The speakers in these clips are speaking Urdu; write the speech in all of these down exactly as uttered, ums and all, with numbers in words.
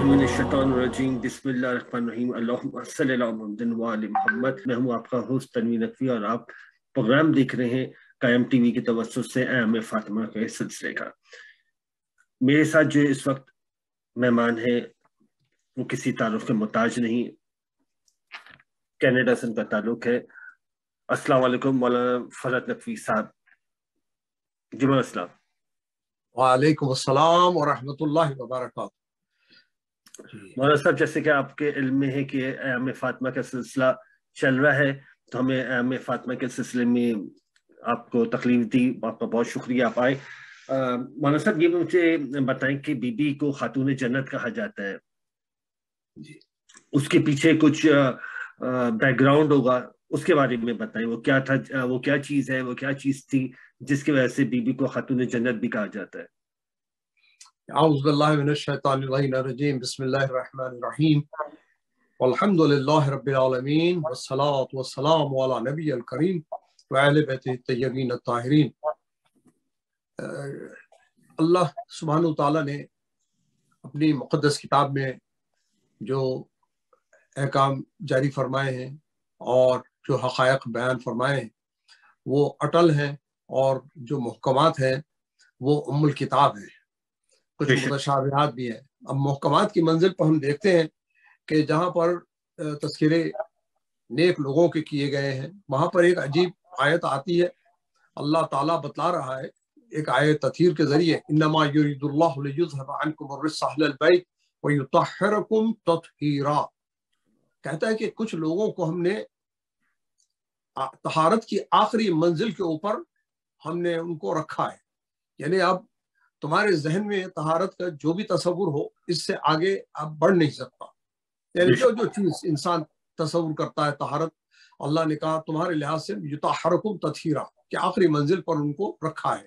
बिस्मिल्लाहिर्रहमानिर्रहीम बिस्मिल्लाहिर्रहमानिर्रहीम अल्लाहुम्मा सल्ली अला मुहम्मदिन व आले मोहम्मद। मैं हूँ आपका होस्ट तनवीर नकवी और आप प्रोग्राम देख रहे हैं कायम टीवी की तवज्जुह से अयाम फातिमा के सिलसिले का। मेरे साथ जो इस वक्त मेहमान है वो किसी तारुफ के मुताज नहीं, कनाडा से उनका ताल्लुक है। अस्सलाम वालेकुम मौलाना फरहत नकवी साहब। जी अस्सलाम। वालेकुम अस्सलाम व रहमतुल्लाहि व बरकातहू। मौलाना साहब, जैसे कि आपके इल्म में है कि अयाम फातिमा का सिलसिला चल रहा है, तो हमें अयाम फातिमा के सिलसिले में आपको तकलीफ दी, आपका बहुत शुक्रिया आप आए। मौलाना साहब, ये मुझे बताएं कि बीबी को खातून जन्नत कहा जाता है, उसके पीछे कुछ बैकग्राउंड होगा, उसके बारे में बताएं। वो क्या था, वो क्या चीज है, वो क्या चीज थी जिसकी वजह से बीबी को खातून जन्नत भी कहा जाता है? औज़ु बिल्लाहि मिनश शैतानिर रजीम बिस्मिल्लाहिर्रहमानिर रहीम वल्हम्दुलिल्लाहि रब्बिल आलमीन वस्सलातु वस्सलामु अला नबिय्यिल करीम व अहले बैतिही तय्यबीन अत्ताहिरीन। अल्लाह सुब्हानहु व तआला ने अपनी मुक़द्दस किताब में जो अहकाम जारी फरमाए हैं और जो हक़ाइक़ बयान फरमाए हैं वो अटल हैं, और जो मुहकमात हैं वो उम्मुल किताब है। कुछ मुतशाबिहात भी हैं। अब मुहकमात की मंजिल पर हम देखते हैं कि जहाँ पर तज़किरे नेक लोगों के किए गए हैं, वहाँ पर एक अजीब आयत आती है। अल्लाह ताला बतला रहा है एक आयत तथहीर के जरिए, इन्नमा युरीदुल्लाहु लियुज़हिबा अन्कुम अर्रिज्सा अहलल बैत व युतahhirakum तत्हीरा। कहता है कि कुछ लोगों को हमने तहारत की आखिरी मंजिल के ऊपर हमने उनको रखा है। यानी अब तुम्हारे जहन में तहारत का जो भी तसव्वुर हो, इससे आगे अब बढ़ नहीं सकता। यानी जो जो चीज इंसान तसव्वुर करता है तहारत, अल्लाह ने कहा तुम्हारे लिहाज से युतahhirakum तत्हीरा, कि आखिरी मंजिल पर उनको रखा है।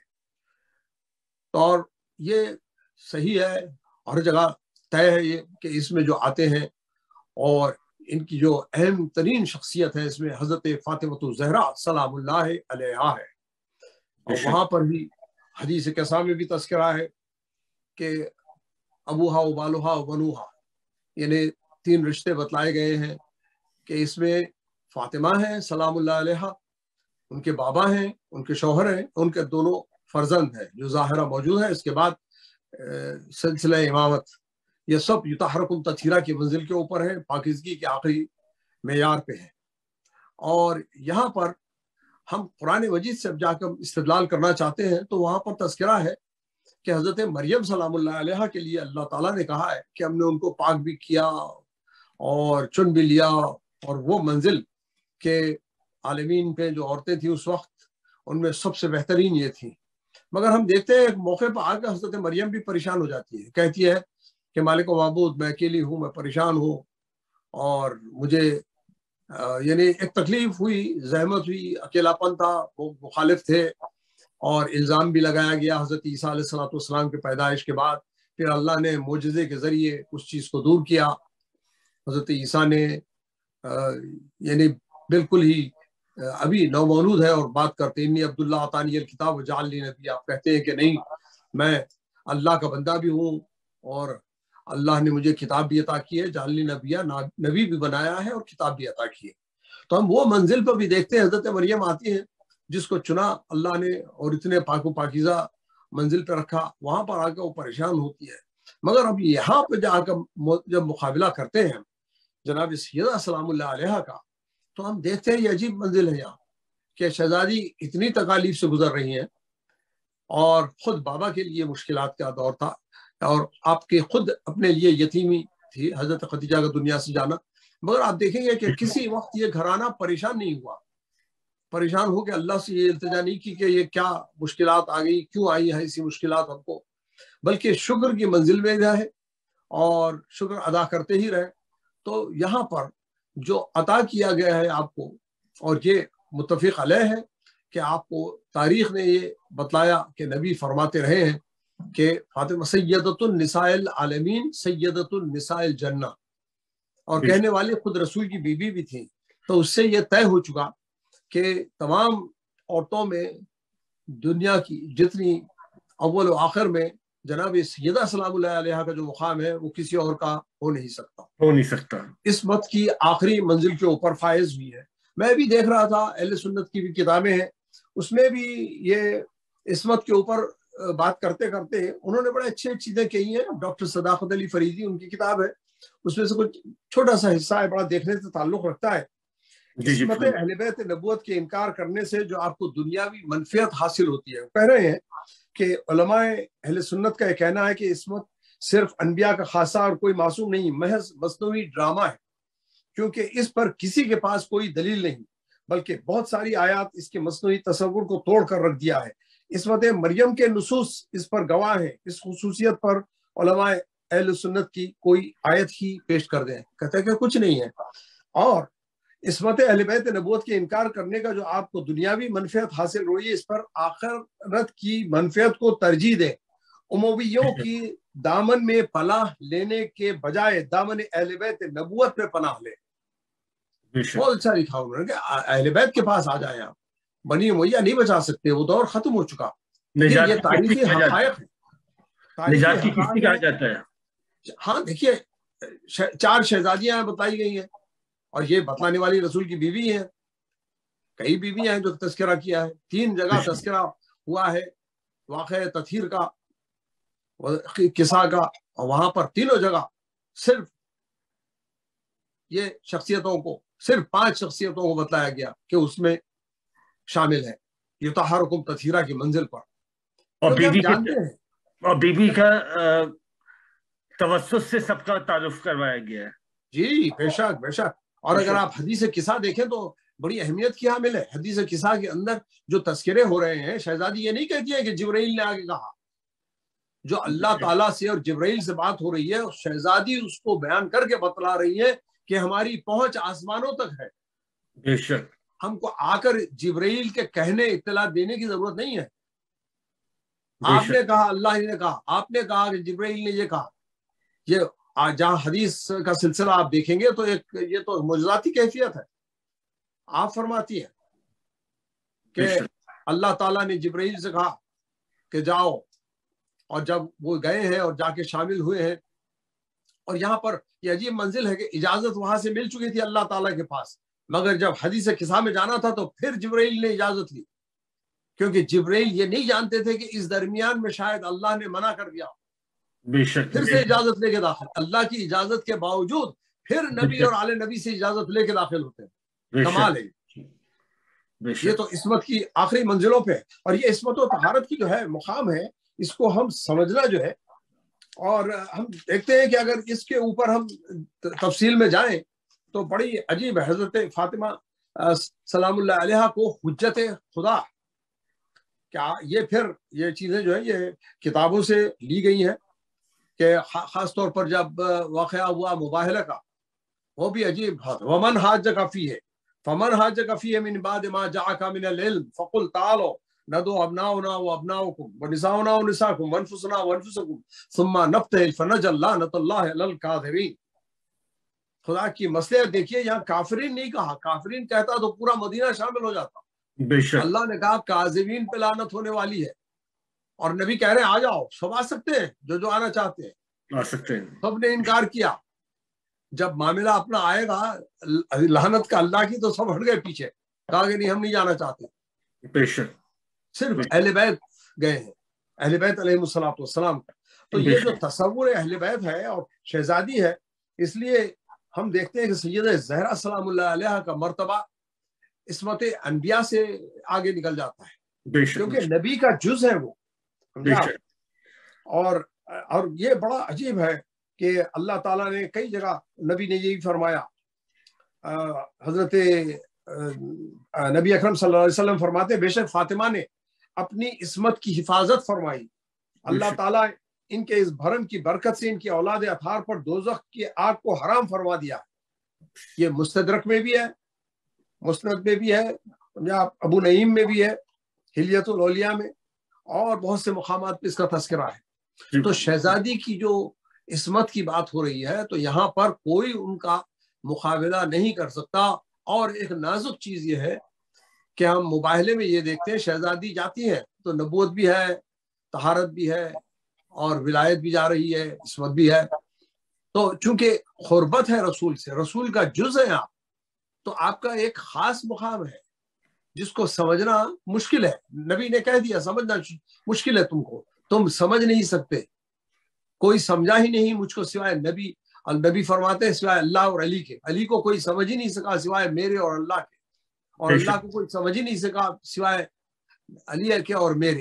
तो और ये सही है, हर जगह तय है ये कि इसमें जो आते हैं और इनकी जो अहम तरीन शख्सियत है इसमें हजरत फातिमा ज़हरा सलामुल्लाह अलैहा है। और वहाँ पर भी हदीस कैसा में भी तस्करा है कि अबूहा व बालुहा व बनुहा, यानी तीन रिश्ते बतलाए गए हैं कि इसमें फातिमा हैं सलामुल्लाह अलैहा, उनके बाबा हैं, उनके शौहर हैं, उनके दोनों फर्जंद हैं जो ज़ाहिरा मौजूद है। इसके बाद सिलसिला इमामत, ये सब युतahhirakum तत्हीरा की मंजिल के ऊपर है, पाकीज़गी के आखिरी मेयार पे है। और यहाँ पर हम कुरान मजीद से अब जाकर इस्तेदलाल करना चाहते हैं तो वहाँ पर तज़किरा है कि हज़रत मरियम सलामुल्लाह अलैहा के लिए अल्लाह ताला ने कहा है कि हमने उनको पाक भी किया और चुन भी लिया, और वो मंजिल के आलमीन पे जो औरतें थी उस वक्त उनमें सबसे बेहतरीन ये थी। मगर हम देखते हैं एक मौके पर आकर हज़रत मरियम भी परेशान हो जाती है, कहती है कि मालिक व माबूद, मैं अकेली हूँ, मैं परेशान हूँ, और मुझे यानी एक तकलीफ हुई, जहमत हुई, अकेलापन था, वो मुखालिफ थे, और इल्ज़ाम भी लगाया गया हज़रत ईसा अलैहिस्सलाम के पैदाइश के बाद। फिर अल्लाह ने मोजज़े के ज़रिए उस चीज़ को दूर किया। हज़रत ईसा ने यानी बिल्कुल ही अभी नौमौलूद है और बात करते हैं, इन्नी अब्दुल्लाह अतानी अल किताब व जअलनी नबिय्या। आप कहते हैं कि नहीं, मैं अल्लाह का बंदा भी हूँ और अल्लाह ने मुझे किताब भी अता की है, जअलनी नबिय्या, नबी भी बनाया है और किताब भी अता की है। तो हम वो मंजिल पर भी देखते हैं हज़रत मरियम आती है जिसको चुना अल्लाह ने और इतने पाको पाकीज़ा मंजिल पर रखा, वहाँ पर आकर वो परेशान होती है। मगर अब यहाँ पर जाकर जब मुकाबला करते हैं जनाब सैयदा सलामुल्लाह अलैहा का, तो हम देखते हैं ये अजीब मंजिल है यहाँ कि शहजादी इतनी तकालीफ से गुजर रही हैं, और खुद बाबा के लिए मुश्किलात का दौर था, और आपके खुद अपने लिए यतीमी थी हजरत खदीजा का दुनिया से जाना। मगर आप देखेंगे कि किसी वक्त ये घराना परेशान नहीं हुआ, परेशान हो के अल्लाह से ये इल्तिजा नहीं की कि ये क्या मुश्किलात आ गई, क्यों आई है ऐसी मुश्किलात हमको, बल्कि शुक्र की मंजिल में रहे और शुक्र अदा करते ही रहे। तो यहाँ पर जो अता किया गया है आपको, और ये मुत्तफिक अलैह है कि आपको तारीख ने ये बतलाया कि नबी फरमाते रहे हैं कि फातिमा सैयदतुन निसाइल आलमीन सैयदतुन निसाइल जन्नह, और कहने वाले खुद रसूल की बीवी भी थी। तो उससे ये तय हो चुका कि तमाम औरतों में दुनिया की जितनी अव्वल व आखिर में جناب سیدہ سلام اللہ علیہ کا جو مقام ہے وہ کسی اور کا ہو نہیں سکتا ہو نہیں سکتا عصمت کی آخری منزل کے اوپر فائز ہوئی ہے. میں بھی دیکھ رہا تھا اہل سنت کی بھی کتابیں ہیں، اس میں بھی یہ عصمت کے اوپر بات کرتے کرتے انہوں نے بڑے اچھے چیزیں کہی ہیں. ڈاکٹر صداقت علی فریدی ان کی کتاب ہے، اس میں سے کچھ چھوٹا سا حصہ ہے، بڑا دیکھنے سے تعلق رکھتا ہے. عصمت اہل بیت نبوت کے انکار کرنے سے جو آپ کو دنیاوی منفعت حاصل ہوتی ہے، وہ کہہ رہے ہیں کہ علماء اہل سنت کا یہ کہنا ہے کہ عصمت صرف انبیاء کا خاصہ اور کوئی معصوم نہیں، محض مصنوعی ڈرامہ ہے، کیونکہ اس پر کسی کے پاس کوئی دلیل نہیں، بلکہ بہت ساری آیات اس کے مصنوعی تصور کو توڑ کر رکھ دیا ہے. عصمت مریم کے نصوص اس پر گواہ ہیں. اس خصوصیت پر علماء اہل سنت کی کوئی آیت ہی پیش کر دیں، کہتے ہیں کہ کچھ نہیں ہے. اور عصمت اہل بیت نبوت کے انکار کرنے کا جو آپ کو دنیاوی منفعت حاصل ہوئی ہے، اس پر آخرت کی منفعت کو ترجیح دیں. امویوں کی دامن میں پناہ لینے کے بجائے دامن اہل بیت نبوت پہ پناہ لیں. بہت اچھا لکھا انہوں نے کہ اہل بیت کے پاس آ جائیں آپ، بنی امیہ نہیں بچا سکتے، وہ دور ختم ہو چکا. یہ تاریخی حقائق ہے. ہاں دیکھیے چار شہزادیاں بتائی گئی ہیں، اور یہ بتلانے والی رسول کی بیوی ہیں. کئی بیویاں ہیں جو تذکرہ کیا ہے. تین جگہ تذکرہ ہوا ہے واقعہ تطہیر کا، قصہ کا، اور وہاں پر تینوں جگہ صرف یہ شخصیتوں کو، صرف پانچ شخصیتوں کو بتلایا گیا کہ اس میں شامل ہے یطہرکم تطہیرہ کی منزل پر. اور بیوی جانتے ہیں اور بیوی کا توسط سے سب کا تعارف کروایا گیا ہے. جی بے شک بے شک. اور اگر آپ حدیث قصہ دیکھیں تو بڑی اہمیت کی حامل ہے. حدیث قصہ کے اندر جو تذکرے ہو رہے ہیں، شہزادی یہ نہیں کہتی ہے کہ جبرائیل نے آگے کہا. جو اللہ تعالیٰ سے اور جبرائیل سے بات ہو رہی ہے، شہزادی اس کو بیان کر کے بتلا رہی ہے کہ ہماری پہنچ آسمانوں تک ہے. بے شک ہم کو آ کر جبرائیل کے کہنے اطلاع دینے کی ضرورت نہیں ہے. آپ نے کہا، اللہ نے کہا، آپ نے کہا کہ جبرائیل نے یہ کہا. یہ جہاں حدیث کا سلسلہ آپ دیکھیں گے تو ایک یہ تو معجزاتی کیفیت ہے. آپ فرماتی ہیں کہ اللہ تعالیٰ نے جبرائیل سے کہا کہ جاؤ، اور جب وہ گئے ہیں اور جا کے شامل ہوئے ہیں، اور یہاں پر یہ عجیب منزل ہے کہ اجازت وہاں سے مل چکی تھی اللہ تعالیٰ کے پاس، مگر جب حدیث قصہ میں جانا تھا تو پھر جبرائیل نے اجازت لی، کیونکہ جبرائیل یہ نہیں جانتے تھے کہ اس درمیان میں شاید اللہ نے منع کر دیا. بے شک پھر سے اجازت لے کے داخل، اللہ کی اجازت کے باوجود پھر نبی اور آل نبی سے اجازت لے کے داخل ہوتے ہیں. کمال ہے. یہ تو عصمت کی آخری منزلوں پہ، اور یہ عصمت و طہارت کی جو ہے مقام ہے، اس کو ہم سمجھنا جو ہے. اور ہم دیکھتے ہیں کہ اگر اس کے اوپر ہم تفصیل میں جائیں تو بڑی عجیب ہے. حضرت فاطمہ سلام اللہ علیہ کو حجت خدا، کیا یہ پھر یہ چیزیں جو ہیں یہ کتابوں سے لی گئی ہیں، کہ خاص طور پر جب واقعہ ہوا مباہلہ کا، وہ بھی عجیب بات. ومن حاجک فیہ فمن حاجک فیہ من بعد ما جاءک من العلم فقل تعالوا ندعو ابناؤنا وابناؤکم ونساؤنا ونساءکم وانفسنا وانفسکم ثم نبتہل فنجعل لعنۃ اللہ علی الکاذبین. خدا کی مصلحت دیکھیے، یہاں کافرین نہیں کہا. کافرین کہتا تو پورا مدینہ شامل ہو جاتا. بے شک اللہ نے کہا کاذبین پہ لعنت ہونے والی ہے. اور نبی کہہ رہے ہیں آ جاؤ، سب آ سکتے ہیں جو جو آنا چاہتے ہیں. آ سکتے ہیں. سب نے انکار کیا. جب معاملہ اپنا آئے گا لعنت کا اللہ کی، تو سب ہٹ گئے پیچھے، کہا کہ نہیں ہم نہیں جانا چاہتے. بے شک صرف اہل بیت گئے ہیں، اہل بیت علیہ الصلوۃ والسلام کا. تو یہ جو تصور اہل بیت ہے اور شہزادی ہے، اس لیے ہم دیکھتے ہیں کہ سیدہ زہرا سلام اللہ علیہ کا مرتبہ عصمت انبیاء سے آگے نکل جاتا ہے، کیونکہ نبی کا جز ہے وہ. اور اور یہ بڑا عجیب ہے کہ اللہ تعالیٰ نے کئی جگہ، نبی نے یہی فرمایا. حضرت نبی اکرم صلی اللہ علیہ وسلم فرماتے بے شک فاطمہ نے اپنی عصمت کی حفاظت فرمائی. اللہ تعالیٰ ان کے اس بھرم کی برکت سے ان کی اولاد اطہار پر دوزخ کی آگ کو حرام فرما دیا. یہ مستدرک میں بھی ہے، مسند میں بھی ہے، ابو نعیم میں بھی ہے، حلیت الاولیاء میں، اور بہت سے مقامات پہ اس کا تذکرہ ہے. تو شہزادی کی جو عصمت کی بات ہو رہی ہے، تو یہاں پر کوئی ان کا مقابلہ نہیں کر سکتا. اور ایک نازک چیز یہ ہے کہ ہم مباہلے میں یہ دیکھتے ہیں شہزادی جاتی ہیں تو نبوت بھی ہے، طہارت بھی ہے، اور ولایت بھی جا رہی ہے، عصمت بھی ہے. تو چونکہ قربت ہے رسول سے، رسول کا جز ہے آپ، تو آپ کا ایک خاص مقام ہے جس کو سمجھنا مشکل ہے. نبی نے کہہ دیا سمجھنا مشکل ہے تم کو، تم سمجھ نہیں سکتے، کوئی سمجھا ہی نہیں مجھ کو سوائے نبی. النبی فرماتے ہیں سوائے اللہ اور علی کے، علی کو کوئی سمجھ ہی نہیں سکا سوائے میرے اور اللہ کے، اور اللہ کو کوئی سمجھ ہی نہیں سکا سوائے علی کے اور میرے.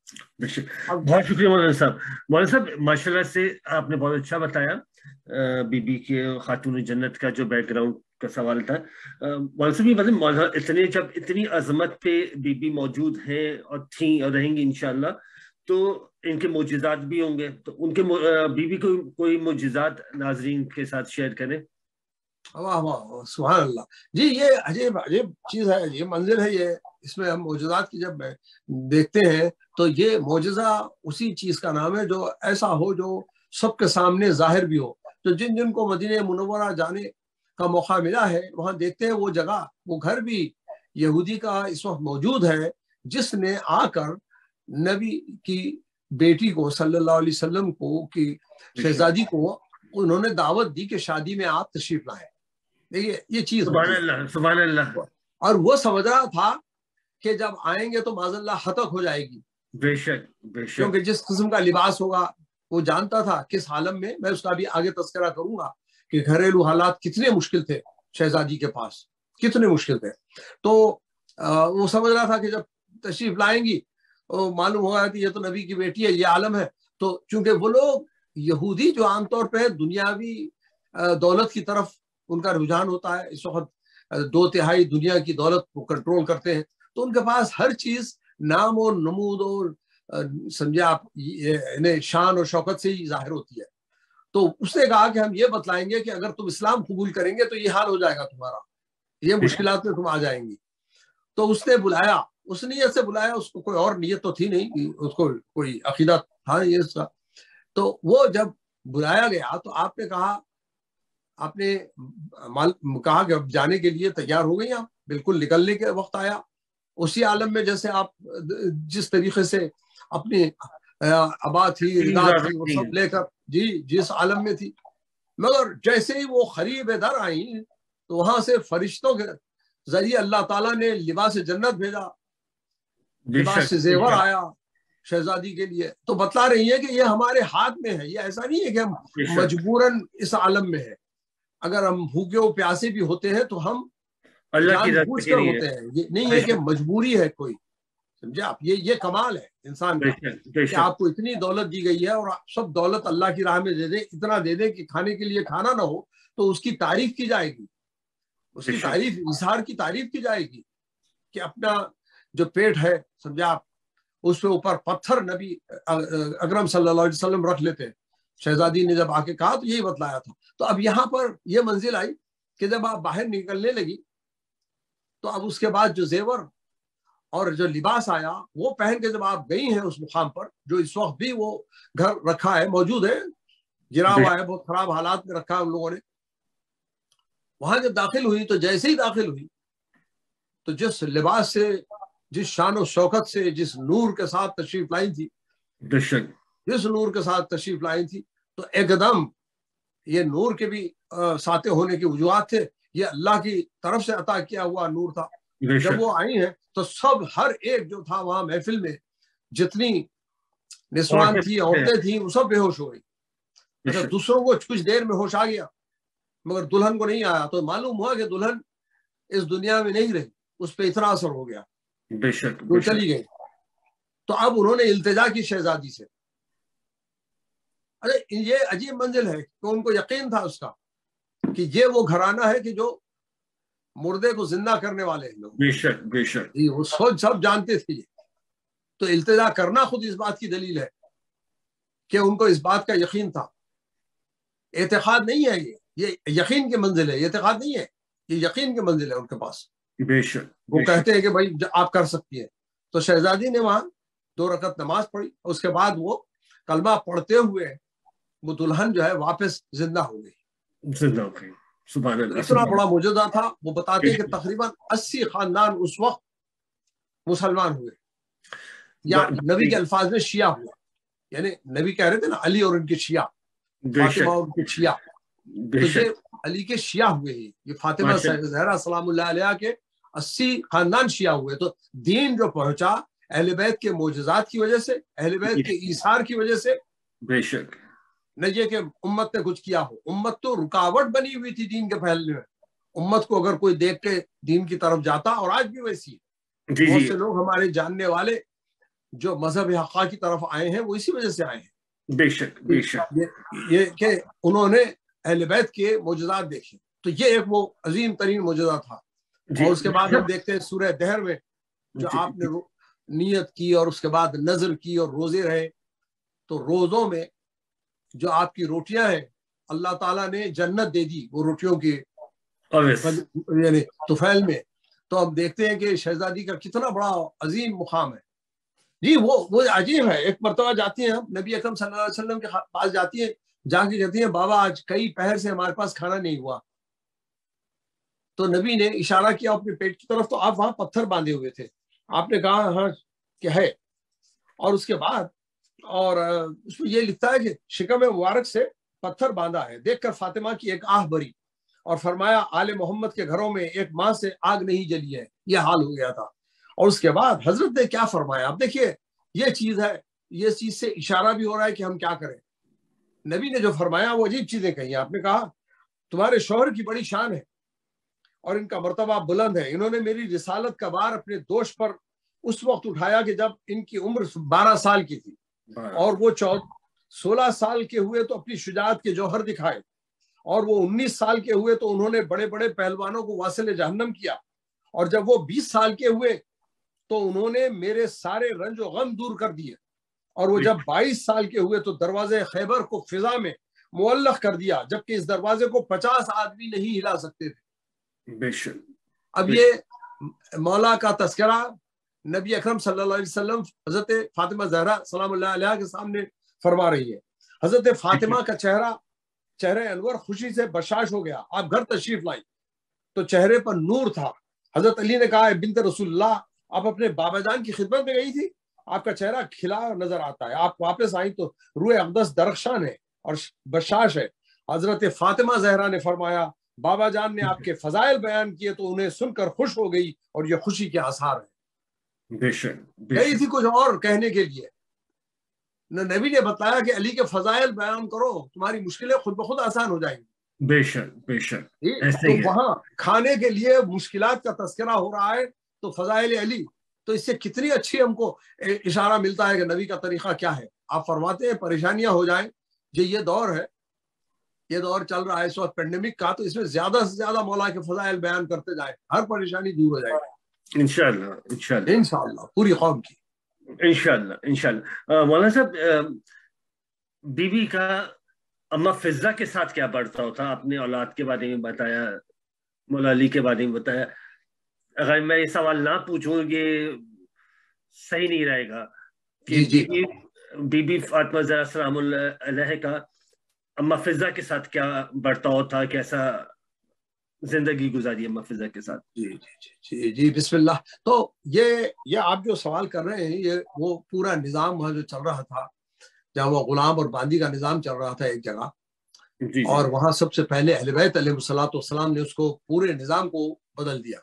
بہت شکریہ مولانا صاحب. مولانا صاحب ماشاء اللہ سے آپ نے بہت اچھا بتایا بی بی کے خاتون جنت کا جو بیک گراؤنڈ کا سوال تھا. مولانا صاحب یہ مطلب اتنے جب اتنی عظمت پہ بی بی موجود ہیں اور تھیں اور رہیں گی انشاءاللہ، تو ان کے معجزات بھی ہوں گے، تو ان کے بی بی کو کوئی معجزات ناظرین کے ساتھ شیئر کریں. واہ واہ سبحان اللہ. جی یہ عجیب عجیب چیز ہے، یہ منزل ہے. یہ اس میں ہم معجزات کی جب دیکھتے ہیں تو یہ معجزہ اسی چیز کا نام ہے جو ایسا ہو جو سب کے سامنے ظاہر بھی ہو. تو جن جن کو مدینہ منورہ جانے کا موقع ملا ہے وہاں دیکھتے ہیں وہ جگہ، وہ گھر بھی یہودی کا اس وقت موجود ہے جس نے آ کر نبی کی بیٹی کو صلی اللہ علیہ وسلم کو کی شہزادی کو انہوں نے دعوت دی کہ شادی میں آپ تشریف لائیں. دیکھیے یہ چیز سبحان اللہ سبحان اللہ. اور وہ سمجھ رہا تھا کہ جب آئیں گے تو معاذ اللہ ہتک ہو جائے گی، بے شک بے شک، کیونکہ جس قسم کا لباس ہوگا وہ جانتا تھا کس عالم میں. میں اس کا بھی آگے تذکرہ کروں گا کہ گھریلو حالات کتنے مشکل تھے شہزادی کے پاس، کتنے مشکل تھے. تو وہ سمجھ رہا تھا کہ جب تشریف لائیں گی معلوم ہوگا کہ یہ تو نبی کی بیٹی ہے، یہ عالم ہے. تو چونکہ وہ لوگ یہودی جو عام طور پہ دنیاوی دولت کی طرف ان کا رجحان ہوتا ہے، اس وقت دو تہائی دنیا کی دولت کو کنٹرول کرتے ہیں، تو ان کے پاس ہر چیز نام و نمود اور سمجھے آپ انہیں شان اور شوکت سے ہی ظاہر ہوتی ہے. تو اس نے کہا کہ ہم یہ بتلائیں گے کہ اگر تم اسلام قبول کریں گے تو یہ حال ہو جائے گا تمہارا، یہ مشکلات میں تم آ جائیں گی. تو اس نے بلایا، اس نیت سے بلایا، اس کو کوئی اور نیت تو تھی نہیں کہ اس کو کوئی عقیدہ تھا یہ اس کا. تو وہ جب بلایا گیا تو آپ نے کہا، آپ نے کہا کہ اب جانے کے لیے تیار ہو گئی آپ، بالکل نکلنے کے وقت آیا. اسی عالم میں جیسے آپ جس طریقے سے اپنی ابا تھی، ردا تھی، وہ سب لے کر جی جس عالم میں تھی، مگر جیسے ہی وہ قریب در آئیں تو وہاں سے فرشتوں کے ذریعے اللہ تعالیٰ نے لباس جنت بھیجا، لباس زیور آیا شہزادی کے لیے. تو بتلا رہی ہے کہ یہ ہمارے ہاتھ میں ہے، یہ ایسا نہیں ہے کہ ہم مجبوراً اس عالم میں ہے. اگر ہم بھوکے و پیاسے بھی ہوتے ہیں تو ہم اللہ کی جان بوجھ کر ہوتے ہیں، یہ نہیں ہے کہ مجبوری ہے کوئی. سمجھے آپ، یہ یہ کمال ہے انسان کا کہ آپ کو اتنی دولت دی گئی ہے اور آپ سب دولت اللہ کی راہ میں دے دیں، اتنا دے دیں کہ کھانے کے لیے کھانا نہ ہو تو اس کی تعریف کی جائے گی، اس کی تعریف اظہار کی تعریف کی جائے گی کہ اپنا جو پیٹ ہے سمجھے آپ اس پہ اوپر پتھر نبی اکرم صلی اللہ علیہ وسلم رکھ لیتے ہیں. شہزادی نے جب آ کے کہا تو یہی بتلایا تھا. تو اب یہاں پر یہ منزل آئی کہ جب آپ باہر نکلنے لگی تو اب اس کے بعد جو زیور اور جو لباس آیا وہ پہن کے جب آپ گئی ہیں اس مقام پر جو اس وقت بھی وہ گھر رکھا ہے، موجود ہے، گرا ہوا ہے، بہت خراب حالات میں رکھا ہے ان لوگوں نے. وہاں جب داخل ہوئی تو جیسے ہی داخل ہوئی تو جس لباس سے، جس شان و شوکت سے، جس نور کے ساتھ تشریف لائی تھی جس نور کے ساتھ تشریف لائی تھی تو ایک دم یہ نور کے بھی ساتے ہونے کی وجوہات تھے، یہ اللہ کی طرف سے عطا کیا ہوا نور تھا. جب وہ آئی ہیں تو سب ہر ایک جو تھا وہاں محفل میں، جتنی نسوان تھی، عورتیں تھیں، وہ سب بے ہوش ہو گئی. اچھا دوسروں کو کچھ دیر میں ہوش آ گیا مگر دلہن کو نہیں آیا، تو معلوم ہوا کہ دلہن اس دنیا میں نہیں رہی، اس پہ اتنا اثر ہو گیا، بے شک وہ چلی گئی. تو اب انہوں نے التجا کی شہزادی سے. ارے یہ عجیب منزل ہے کہ ان کو یقین تھا اس کا کہ یہ وہ گھرانہ ہے کہ جو مردے کو زندہ کرنے والے ہیں لوگ. بے شک بے شک، وہ سوچ سب جانتے تھے یہ. تو التجا کرنا خود اس بات کی دلیل ہے کہ ان کو اس بات کا یقین تھا. اعتقاد نہیں ہے یہ یہ یقین کے منزل ہے، یہ اعتقاد نہیں ہے، یہ یقین کے منزل ہے ان کے پاس. بے شک وہ کہتے ہیں کہ بھائی آپ کر سکتی ہیں. تو شہزادی نے وہاں دو رکعت نماز پڑھی، اس کے بعد وہ کلمہ پڑھتے ہوئے وہ دلہن جو ہے واپس زندہ ہو گئی. زندہ ہو گئی، سبحان اللہ. اتنا بڑا معجزہ تھا. وہ بتاتے ہیں کہ تقریباً اسی خاندان اس وقت مسلمان ہوئے، یا نبی کے الفاظ میں شیعہ ہوئے. یعنی نبی کہہ رہے تھے نا علی اور ان کے شیعہ، فاطمہ اور ان کے شیعہ، تو یہ علی کے شیعہ ہوئے ہی، یہ فاطمہ زہرا سلام اللہ علیہ کے اسی خاندان شیعہ ہوئے. تو دین جو پہنچا اہل بیت کے معجزات کی وجہ سے، اہل بیت کے ایثار کی وجہ سے، بے شک. نہ یہ کہ امت نے کچھ کیا ہو. امت تو رکاوٹ بنی ہوئی تھی دین کے پھیلنے میں. امت کو اگر کوئی دیکھ کے دین کی طرف جاتا، اور آج بھی ویسی ہے. جی بہت جی سے لوگ ہمارے جاننے والے جو مذہب حقہ کی طرف آئے ہیں وہ اسی وجہ سے آئے ہیں. بے شک بے شک. یہ کہ انہوں نے اہل بیت کے معجزات دیکھے، تو یہ ایک وہ عظیم ترین معجزہ تھا. اور اس کے بعد ہم دیکھتے ہیں سورہ دہر میں جو آپ نے نیت کی اور اس کے بعد نظر کی اور روزے رہے، تو روزوں میں جو آپ کی روٹیاں ہیں اللہ تعالیٰ نے جنت دے دی وہ روٹیوں کی یعنی طفیل میں. تو ہم دیکھتے ہیں کہ شہزادی کا کتنا بڑا عظیم مقام ہے. جی وہ وہ عجیب ہے. ایک مرتبہ جاتی ہیں ہم نبی اکرم صلی اللہ علیہ وسلم کے پاس جاتی ہیں، جا کے کہتی ہیں بابا آج کئی پہر سے ہمارے پاس کھانا نہیں ہوا. تو نبی نے اشارہ کیا اپنے پیٹ کی طرف، تو آپ وہاں پتھر باندھے ہوئے تھے. آپ نے کہا ہاں کیا ہے، اور اس کے بعد اور اس میں یہ لکھتا ہے کہ شکم مبارک سے پتھر باندھا ہے. دیکھ کر فاطمہ کی ایک آہ بری اور فرمایا آل محمد کے گھروں میں ایک ماں سے آگ نہیں جلی ہے. یہ حال ہو گیا تھا. اور اس کے بعد حضرت نے کیا فرمایا، اب دیکھیے یہ چیز ہے، یہ چیز سے اشارہ بھی ہو رہا ہے کہ ہم کیا کریں. نبی نے جو فرمایا وہ عجیب چیزیں کہی. آپ نے کہا تمہارے شوہر کی بڑی شان ہے اور ان کا مرتبہ بلند ہے. انہوں نے میری رسالت کا بار اپنے دوش پر اس وقت اٹھایا کہ جب ان کی عمر بارہ سال کی تھی، اور وہ چودہ سولہ سال کے ہوئے تو اپنی شجاعت کے جوہر دکھائے، اور وہ انیس سال کے ہوئے تو انہوں نے بڑے بڑے پہلوانوں کو واصل جہنم کیا، اور جب وہ بیس سال کے ہوئے تو انہوں نے میرے سارے رنج و غم دور کر دیے، اور وہ جب بائیس سال کے ہوئے تو دروازے خیبر کو فضا میں معلق کر دیا، جبکہ اس دروازے کو پچاس آدمی نہیں ہلا سکتے تھے. بے شک. اب یہ مولا کا تذکرہ نبی اکرم صلی اللہ علیہ وسلم حضرت فاطمہ زہرا سلام اللہ علیہ کے سامنے فرما رہی ہے. حضرت فاطمہ کا چہرہ چہرے انور خوشی سے بشاش ہو گیا. آپ گھر تشریف لائی تو چہرے پر نور تھا. حضرت علی نے کہا بنت رسول اللہ، آپ اپنے بابا جان کی خدمت میں گئی تھی، آپ کا چہرہ کھلا نظر آتا ہے. آپ واپس آئی تو روح اقدس درخشان ہے اور بشاش ہے. حضرت فاطمہ زہرا نے فرمایا بابا جان نے آپ کے فضائل بیان کیے تو انہیں سن کر خوش ہو گئی، اور یہ خوشی کے آثار ہیں. بے شک. گئی تھی کچھ اور کہنے کے لیے، نہ نبی نے بتایا کہ علی کے فضائل بیان کرو تمہاری مشکلیں خود بخود آسان ہو جائیں گی. بے شک بے شک. تو وہاں کھانے کے لیے مشکلات کا تذکرہ ہو رہا ہے تو فضائل علی، تو اس سے کتنی اچھی ہم کو اشارہ ملتا ہے کہ نبی کا طریقہ کیا ہے. آپ فرماتے ہیں پریشانیاں ہو جائیں، جو یہ دور ہے، یہ دور چل رہا ہے اس وقت پینڈیمک کا، تو اس میں زیادہ سے زیادہ مولا کے فضائل بیان کرتے جائیں، ہر پریشانی دور ہو جائے گی انشاءاللہ. انشاءاللہ انشاءاللہ پوری قوم کی انشاءاللہ انشاءاللہ. مولانا صاحب، بیوی کا اما فضہ کے ساتھ کیا برتاؤ تھا؟ آپ نے اولاد کے بارے میں بتایا، مولا علی کے بارے میں بتایا. اگر میں یہ سوال نہ پوچھوں یہ صحیح نہیں رہے گا کہ جی جی بی بی فاطمہ زہرا سلام اللہ علیہ کا اما فضہ کے ساتھ کیا برتاؤ تھا، کیسا زندگی گزاری اما فضہ کے ساتھ؟ جی جی جی جی بسم اللہ. تو یہ یہ آپ جو سوال کر رہے ہیں یہ وہ پورا نظام وہاں جو چل رہا تھا، جہاں وہ غلام اور باندی کا نظام چل رہا تھا ایک جگہ، جی جی. اور وہاں سب سے پہلے اہل بیت علیہ الصلوۃ والسلام نے اس کو پورے نظام کو بدل دیا.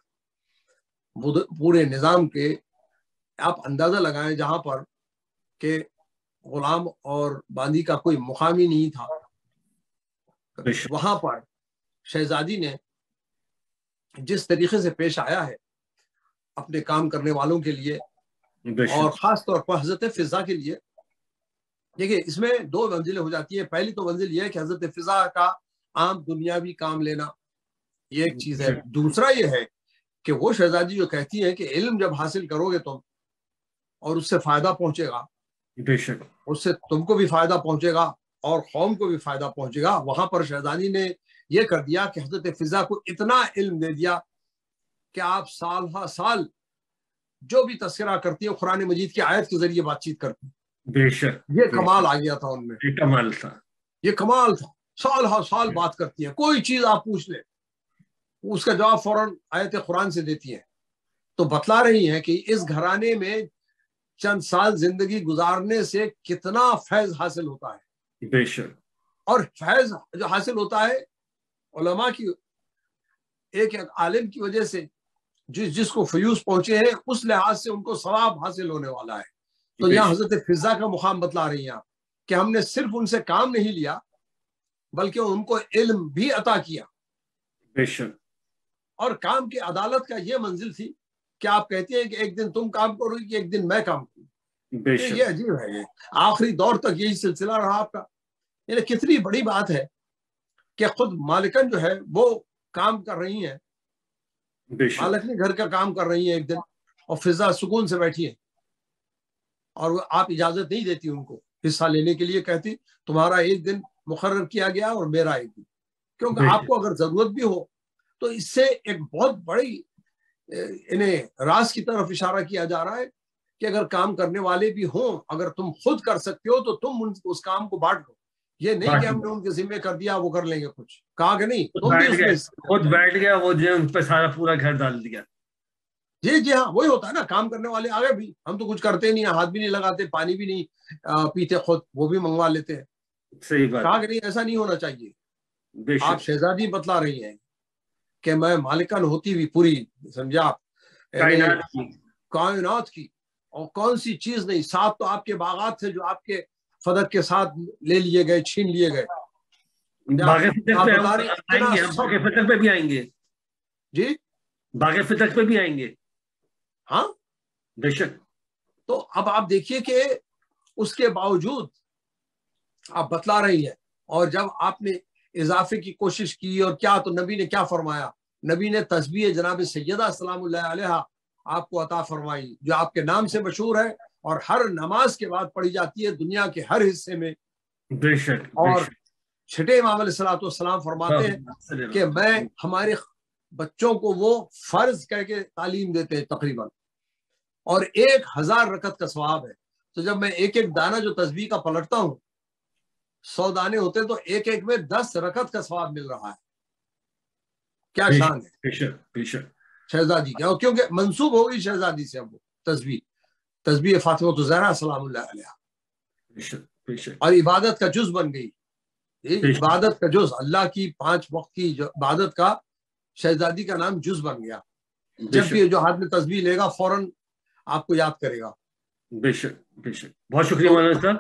پورے نظام کے آپ اندازہ لگائیں جہاں پر کہ غلام اور باندی کا کوئی مقام ہی نہیں تھا، وہاں پر شہزادی نے جس طریقے سے پیش آیا ہے اپنے کام کرنے والوں کے لیے، اور خاص طور پر حضرت فضہ کے لیے، دیکھیے اس میں دو منزلیں ہو جاتی ہیں. پہلی تو منزل یہ ہے کہ حضرت فضہ کا عام دنیاوی کام لینا، یہ ایک چیز ہے. دوسرا یہ ہے کہ وہ شہزادی جو کہتی ہے کہ علم جب حاصل کرو گے تم اور اس سے فائدہ پہنچے گا، بے شک اس سے تم کو بھی فائدہ پہنچے گا اور قوم کو بھی فائدہ پہنچے گا. وہاں پر شہزادی نے یہ کر دیا کہ حضرت فضہ کو اتنا علم دے دیا کہ آپ سال ہا سال جو بھی تذکرہ کرتی ہے قرآن مجید کی آیت کے ذریعے بات چیت کرتی. بے شک یہ کمال آ گیا تھا ان میں، یہ کمال تھا، یہ کمال تھا. سال ہا سال بات کرتی ہیں، کوئی چیز آپ پوچھ لیں اس کا جواب فوراً آیت قرآن سے دیتی ہیں. تو بتلا رہی ہیں کہ اس گھرانے میں چند سال زندگی گزارنے سے کتنا فیض حاصل ہوتا ہے. بے شک. اور فیض جو حاصل ہوتا ہے علماء کی ایک ایک عالم کی وجہ سے جس جس کو فیوز پہنچے ہیں اس لحاظ سے ان کو ثواب حاصل ہونے والا ہے. تو یہاں حضرت فضا کا مقام بتلا رہی ہیں کہ ہم نے صرف ان سے کام نہیں لیا بلکہ ان کو علم بھی عطا کیا. بے شک. اور کام کی عدالت کا یہ منزل تھی کہ آپ کہتے ہیں کہ ایک دن تم کام کرو گے کہ ایک دن میں کام کروں. بے شک. یہ عجیب ہے. یہ آخری دور تک یہی سلسلہ رہا آپ کا. یعنی کتنی بڑی بات ہے کہ خود مالکن جو ہے وہ کام کر رہی ہیں. مالکنی گھر کا کام کر رہی ہیں ایک دن اور فضا سکون سے بیٹھی ہے اور وہ آپ اجازت نہیں دیتی ان کو حصہ لینے کے لیے. کہتی تمہارا ایک دن مقرر کیا گیا اور میرا ایک دن, کیونکہ آپ کو اگر ضرورت بھی ہو تو اس سے ایک بہت بڑی انہیں راز کی طرف اشارہ کیا جا رہا ہے کہ اگر کام کرنے والے بھی ہوں, اگر تم خود کر سکتے ہو تو تم اس کام کو بانٹ لو. یہ نہیں کہ ہم نے ان کے ذمہ کر دیا وہ کر لیں گے کچھ, کہا کہ نہیں تم بھی اس میں خود بیٹھ گیا وہ جو ان پہ سارا پورا گھر ڈال دیا. جی جی ہاں وہی ہوتا ہے نا. کام کرنے والے آگے بھی ہم تو کچھ کرتے نہیں, ہاتھ بھی نہیں لگاتے, پانی بھی نہیں پیتے خود, وہ بھی منگوا لیتے ہیں. صحیح بات. کہا کہ نہیں ایسا نہیں ہونا چاہیے. آپ شہزادی بتلا رہی ہیں کہ میں مالکن ہوتی ہوئی پوری سمجھا کائنات کی کائنات کی اور کون سی چیز نہیں, ساتھ تو آپ کے باغات تھے جو آپ کے فدق کے ساتھ لے لیے گئے, چھین لیے گئے. باغ فتح پہ بھی آئیں گے. جی باغ فتح پہ بھی آئیں گے. ہاں بے شک. تو اب آپ دیکھیے کہ اس کے باوجود آپ بتلا رہی ہیں اور جب آپ نے اضافے کی کوشش کی اور کیا تو نبی نے کیا فرمایا, نبی نے تسبیح جناب سیدہ سلام اللہ علیہا آپ کو عطا فرمائی جو آپ کے نام سے مشہور ہے اور ہر نماز کے بعد پڑھی جاتی ہے دنیا کے ہر حصے میں. بے شک. اور چھٹے امام علیہ الصلوۃ والسلام فرماتے ہیں کہ میں ہمارے بچوں کو وہ فرض کہہ کے تعلیم دیتے ہیں تقریباً, اور ایک ہزار رکعت کا ثواب ہے. تو جب میں ایک ایک دانہ جو تسبیح کا پلٹتا ہوں, سو دانے ہوتے تو ایک ایک میں دس رکعت کا ثواب مل رہا ہے. کیا شان ہے بے شک بے شک شہزادی کیا, کیونکہ منسوب ہو گئی شہزادی سے اب وہ تسبیح تسبیح فاطمہ زہرا سلام اللہ علیہا, بے شک بے شک, اور عبادت کا جز بن گئی. عبادت کا جز, اللہ کی پانچ وقت کی عبادت کا شہزادی کا نام جز بن گیا. جب بھی جو ہاتھ میں تسبیح لے گا فوراً آپ کو یاد کرے گا. بے شک بے شک. بہت شکریہ مولانا صاحب.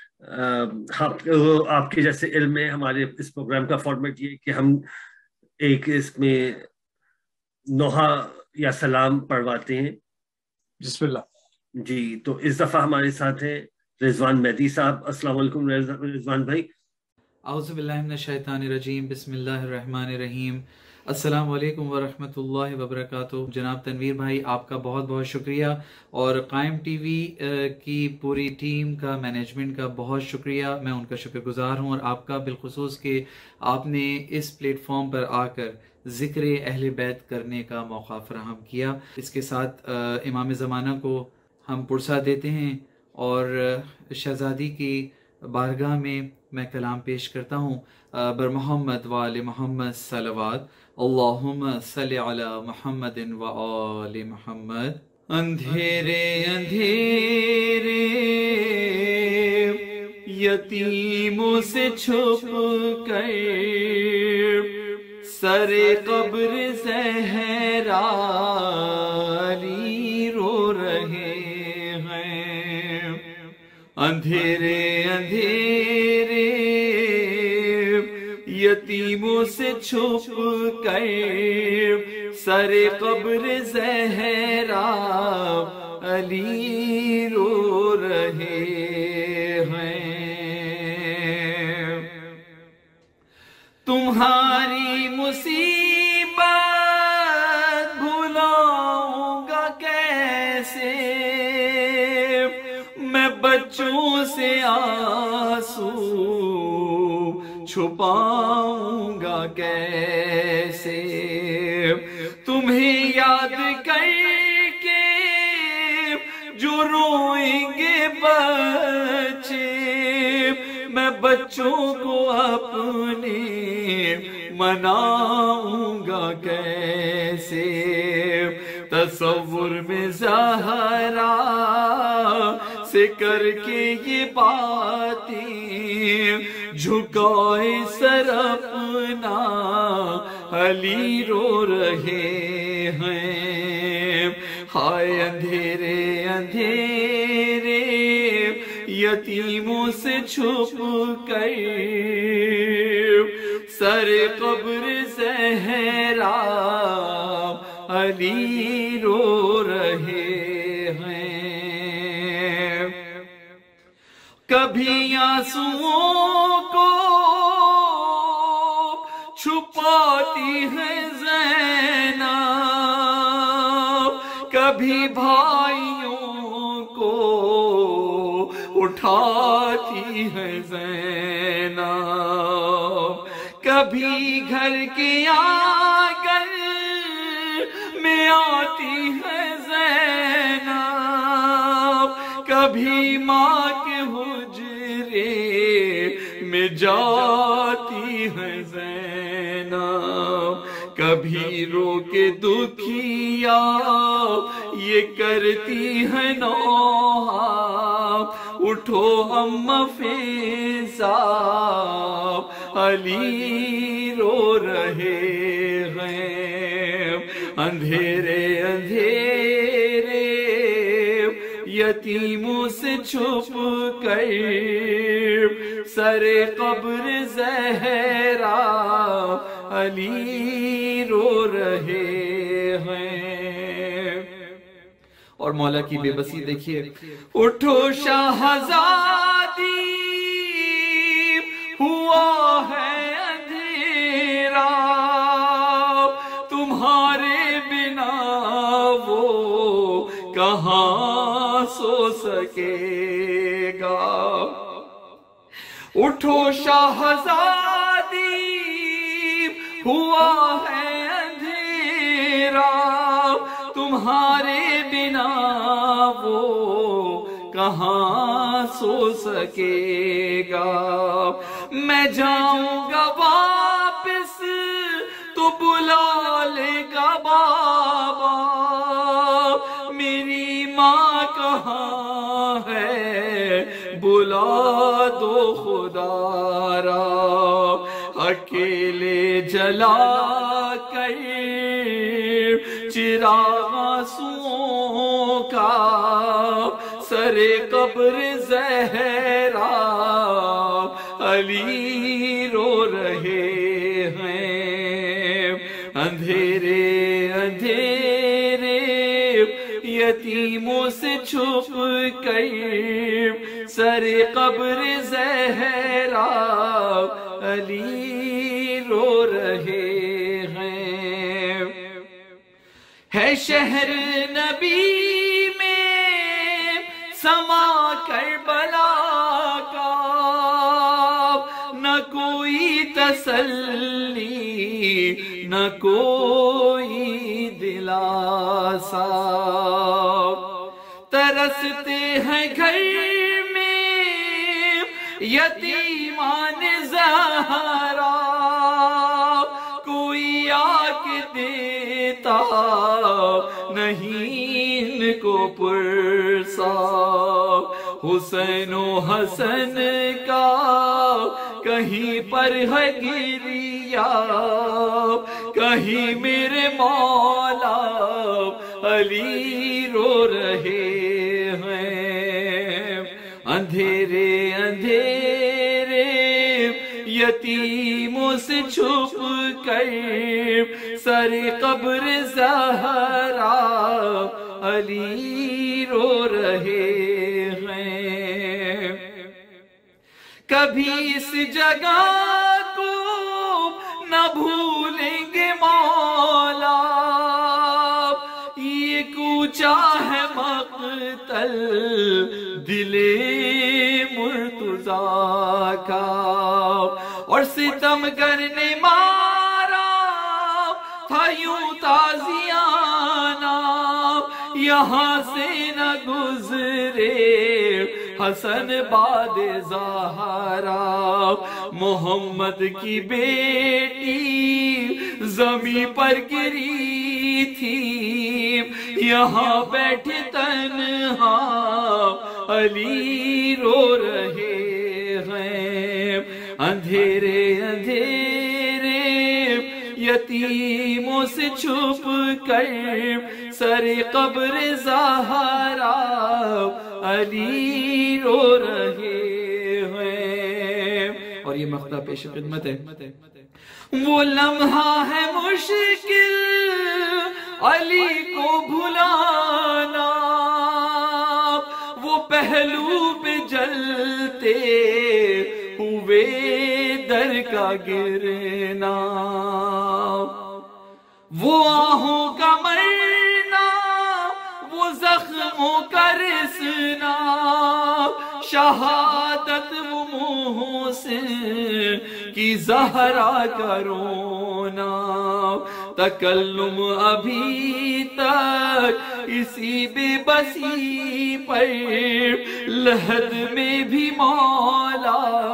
آپ کے جیسے علم میں ہمارے اس پروگرام کا فارمیٹ یہ کہ ہم ایک اس میں نوحہ یا سلام پڑھواتے ہیں. بسم اللہ. جی تو اس دفعہ ہمارے ساتھ ہیں رضوان مہدی صاحب. السلام علیکم رضوان بھائی. اعوذ باللہ من الشیطان الرجیم, بسم اللہ الرحمن الرحیم. السلام علیکم ورحمۃ اللہ وبرکاتہ. جناب تنویر بھائی آپ کا بہت بہت شکریہ, اور قائم ٹی وی کی پوری ٹیم کا, مینجمنٹ کا بہت شکریہ. میں ان کا شکر گزار ہوں, اور آپ کا بالخصوص کہ آپ نے اس پلیٹ فارم پر آ کر ذکر اہل بیت کرنے کا موقع فراہم کیا. اس کے ساتھ امام زمانہ کو ہم پرسہ دیتے ہیں, اور شہزادی کی بارگاہ میں میں کلام پیش کرتا ہوں. بر محمد و آل محمد صلوات. اللہم صلی علی محمد و آل محمد. اندھیرے اندھیرے یتیموں سے چھپ کر سر قبر زہرا علی رو رہے ہیں. اندھیرے اندھیرے یتیموں سے چھپ کر سر قبر زہرا علی رو رہے ہیں. تمہاری مصیبت بھلاؤں گا کیسے, میں بچوں سے آنسو چھپاؤں گا کیسے. تمہیں یاد کر کے جو روئیں گے بچے, میں بچوں کو اپنے مناؤں گا کیسے. تصور میں زہرا سے کر کے یہ باتیں جھکائے سر اپنا علی رو رہے ہیں. ہائے اندھیرے اندھیرے یتیموں سے چھپ کر سر قبر زہرا علی رو رہے ہیں. کبھی آنسوؤں کو چھپاتی ہے زینب، کبھی بھائیوں کو اٹھاتی ہے زینب، کبھی گھر کے آنگن میں آتی ہے زینب، کبھی ماں کے حجرے میں جاتی ہے زینب، کبھی رو کے دکھیا یہ کرتی ہے نوحہ، اٹھو اماں فیضا علی رو رہے ہیں. اندھیرے اندھیرے یتیموں سے چھپ کر سر قبر زہرا علی رو رہے ہیں. اور مولا کی بے بسی دیکھیے. اٹھو شاہزادی ہوا ہے اندھیرا، تمہارے بنا وہ کہاں سو سکے گا. اٹھو شاہزادی ہوا ہے اندھیرا، تمہارے بنا وہ کہاں سو سکے گا. میں جاؤں گا واپس تو بلا لے گا بابا، میری ماں کہاں ہے بلا دو خدا را. اکیلے جلا کر چراغ آنسوؤں کا سر قبر زہرا علی رو رہے ہیں. اندھیرے اندھیرے یتیموں سے چھپ کر سر قبر زہرا علی رو رہے ہیں. ہے شہر نبی میں سما کربلا کا، نہ کوئی تسلی نہ کوئی دلاسا. ترستے ہیں گھر میں یتیمان زہرا، کوئی آ کے دیتا نہیں ان کو پرسا. حسین و حسن کا کہیں پر ہے گریا، کہیں میرے مولا علی رو رہے ہیں. اندھیرے اندھیرے یتیموں سے چھپ کر سر قبر زہرا علی رو رہے ہیں. کبھی اس جگہ کو نہ بھولیں گے مولا، یہ کوچا ہے مقتل دل مرتضیٰ کا. اور ستم کرنے مارا تھا یوں تازیانہ، یہاں سے نہ گزرے حسن باد زہرا. محمد کی بیٹی زمین پر گری تھی، یہاں بیٹھے تنہا علی رو رہے ہیں، اندھیرے اندھیرے یتیموں سے چھپ کر سر قبر زہرا علی رو رہے ہیں۔ اور یہ مقطع پیش خدمت ہے۔ وہ لمحہ ہے مشکل علی کو بھلانا، وہ پہلو پہ جلتے ہوئے در کا گرنا، وہ آہوں کا مرنا، وہ زخموں کا رسنا، شہادت وہ محسن کی زہرا کا رونا، تکلم ابھی تک اسی بے بسی پر، لحد میں بھی مولا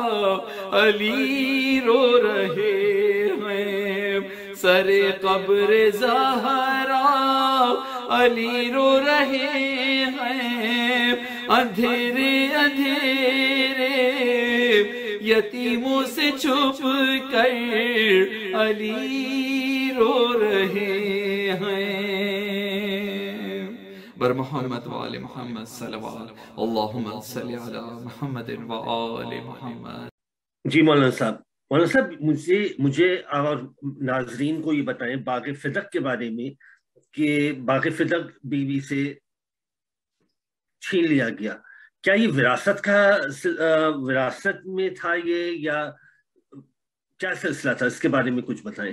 علی رو رہے ہیں، سر قبر زہرا علی رو رہے ہیں، اندھیرے اندھیرے یتیموں سے چھپ کر علی رو رہے ہیں۔ بر محمد و آل محمد صلوات، اللہم صلی علی محمد و آل محمد۔ جی مولانا صاحب، مولانا صاحب مجھے مجھے اور ناظرین کو یہ بتائیں باغ فدق کے بارے میں، کہ باغ فدق بیوی سے چھین لیا گیا، کیا یہ وراثت کا وراثت میں تھا یہ، یا کیا سلسلہ تھا؟ اس کے بارے میں کچھ بتائیں۔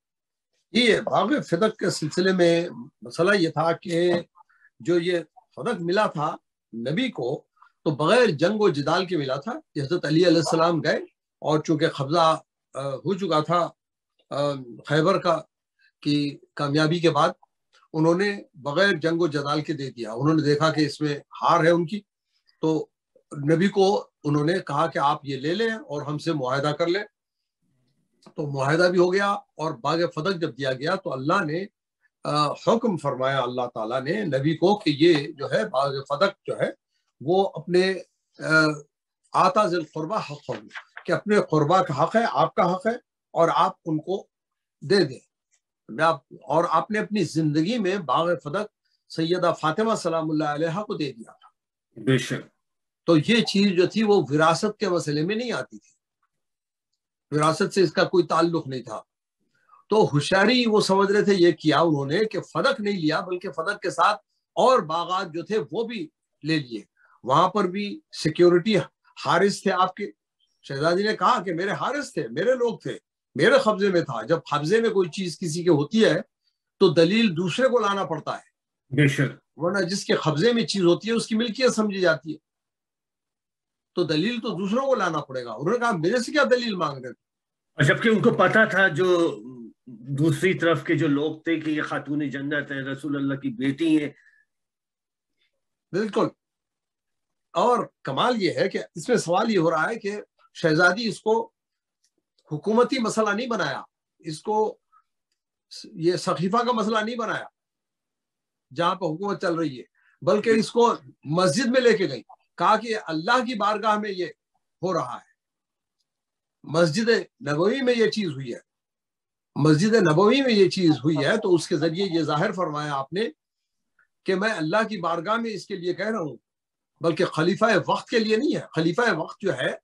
یہ باغ فدق کے سلسلے میں مسئلہ یہ تھا کہ جو یہ فدق ملا تھا نبی کو تو بغیر جنگ و جدال کے ملا تھا۔ حضرت علی علیہ السلام گئے اور چونکہ قبضہ ہو چکا تھا خیبر کا کی کامیابی کے بعد، انہوں نے بغیر جنگ و جدال کے دے دیا۔ انہوں نے دیکھا کہ اس میں ہار ہے ان کی، تو نبی کو انہوں نے کہا کہ آپ یہ لے لیں اور ہم سے معاہدہ کر لیں، تو معاہدہ بھی ہو گیا۔ اور باغ فدق جب دیا گیا تو اللہ نے حکم فرمایا، اللہ تعالیٰ نے نبی کو کہ یہ جو ہے باغ فدق جو ہے وہ اپنے آتا ذی القربہ حق، کہ اپنے قربا کا حق ہے، آپ کا حق ہے، اور آپ ان کو دے دیں۔ اور آپ نے اپنی زندگی میں باغ فدق سیدہ فاطمہ سلام اللہ علیہ کو دے دیا تھا۔ بے شک۔ تو یہ چیز جو تھی وہ وراثت کے مسئلے میں نہیں آتی تھی، وراثت سے اس کا کوئی تعلق نہیں تھا۔ تو ہوشیاری وہ سمجھ رہے تھے، یہ کیا انہوں نے کہ فدق نہیں لیا بلکہ فدق کے ساتھ اور باغات جو تھے وہ بھی لے لیے۔ وہاں پر بھی سیکیورٹی حارس تھے آپ کے۔ شہزادی نے کہا کہ میرے حارس تھے، میرے لوگ تھے، میرے قبضے میں تھا۔ جب قبضے میں کوئی چیز کسی کے ہوتی ہے تو دلیل دوسرے کو لانا پڑتا ہے، بے شک، ورنہ جس کے قبضے میں چیز ہوتی ہے اس کی ملکیت سمجھی جاتی ہے، تو دلیل تو دوسروں کو لانا پڑے گا۔ انہوں نے کہا میرے سے کیا دلیل مانگ رہے تھے؟ جبکہ ان کو پتا تھا جو دوسری طرف کے جو لوگ تھے کہ یہ خاتون جنت ہے، رسول اللہ کی بیٹی ہیں۔ بالکل۔ اور کمال یہ ہے کہ اس میں سوال یہ ہو رہا ہے کہ شہزادی اس کو حکومتی مسئلہ نہیں بنایا، اس کو یہ سقیفہ کا مسئلہ نہیں بنایا جہاں پہ حکومت چل رہی ہے، بلکہ اس کو مسجد میں لے کے گئی، کہا کہ اللہ کی بارگاہ میں یہ ہو رہا ہے، مسجد نبوی میں یہ چیز ہوئی ہے، مسجد نبوی میں یہ چیز ہوئی ہے، تو اس کے ذریعے یہ ظاہر فرمایا آپ نے کہ میں اللہ کی بارگاہ میں اس کے لیے کہہ رہا ہوں، بلکہ خلیفہ وقت کے لیے نہیں ہے۔ خلیفہ وقت جو ہے،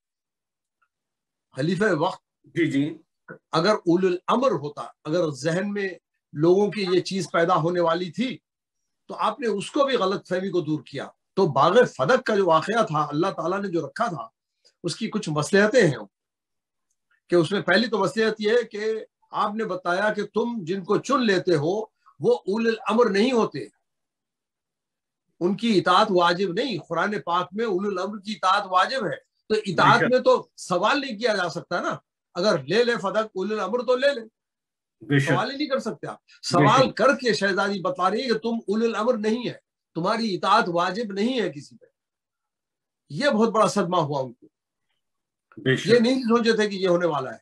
خلیفہ وقت جی جی اگر اول الامر ہوتا، اگر ذہن میں لوگوں کی یہ چیز پیدا ہونے والی تھی تو آپ نے اس کو بھی غلط فہمی کو دور کیا۔ تو باغ فدق کا جو واقعہ تھا، اللہ تعالیٰ نے جو رکھا تھا اس کی کچھ مصلحتیں ہیں، کہ اس میں پہلی تو مصلحت یہ ہے کہ آپ نے بتایا کہ تم جن کو چن لیتے ہو وہ اول الامر نہیں ہوتے، ان کی اطاعت واجب نہیں۔ قرآن پاک میں اول الامر کی اطاعت واجب ہے، تو اطاعت میں تو سوال نہیں کیا جا سکتا نا۔ اگر لے لے فدق اول الامر تو لے لے، سوال ہی نہیں کر سکتے آپ۔ سوال کر کے شہزادی بتا رہی ہے کہ تم اول الامر نہیں ہے، تمہاری اطاعت واجب نہیں ہے کسی پہ۔ یہ بہت بڑا صدمہ ہوا ان کو، یہ نہیں سوچے تھے کہ یہ ہونے والا ہے۔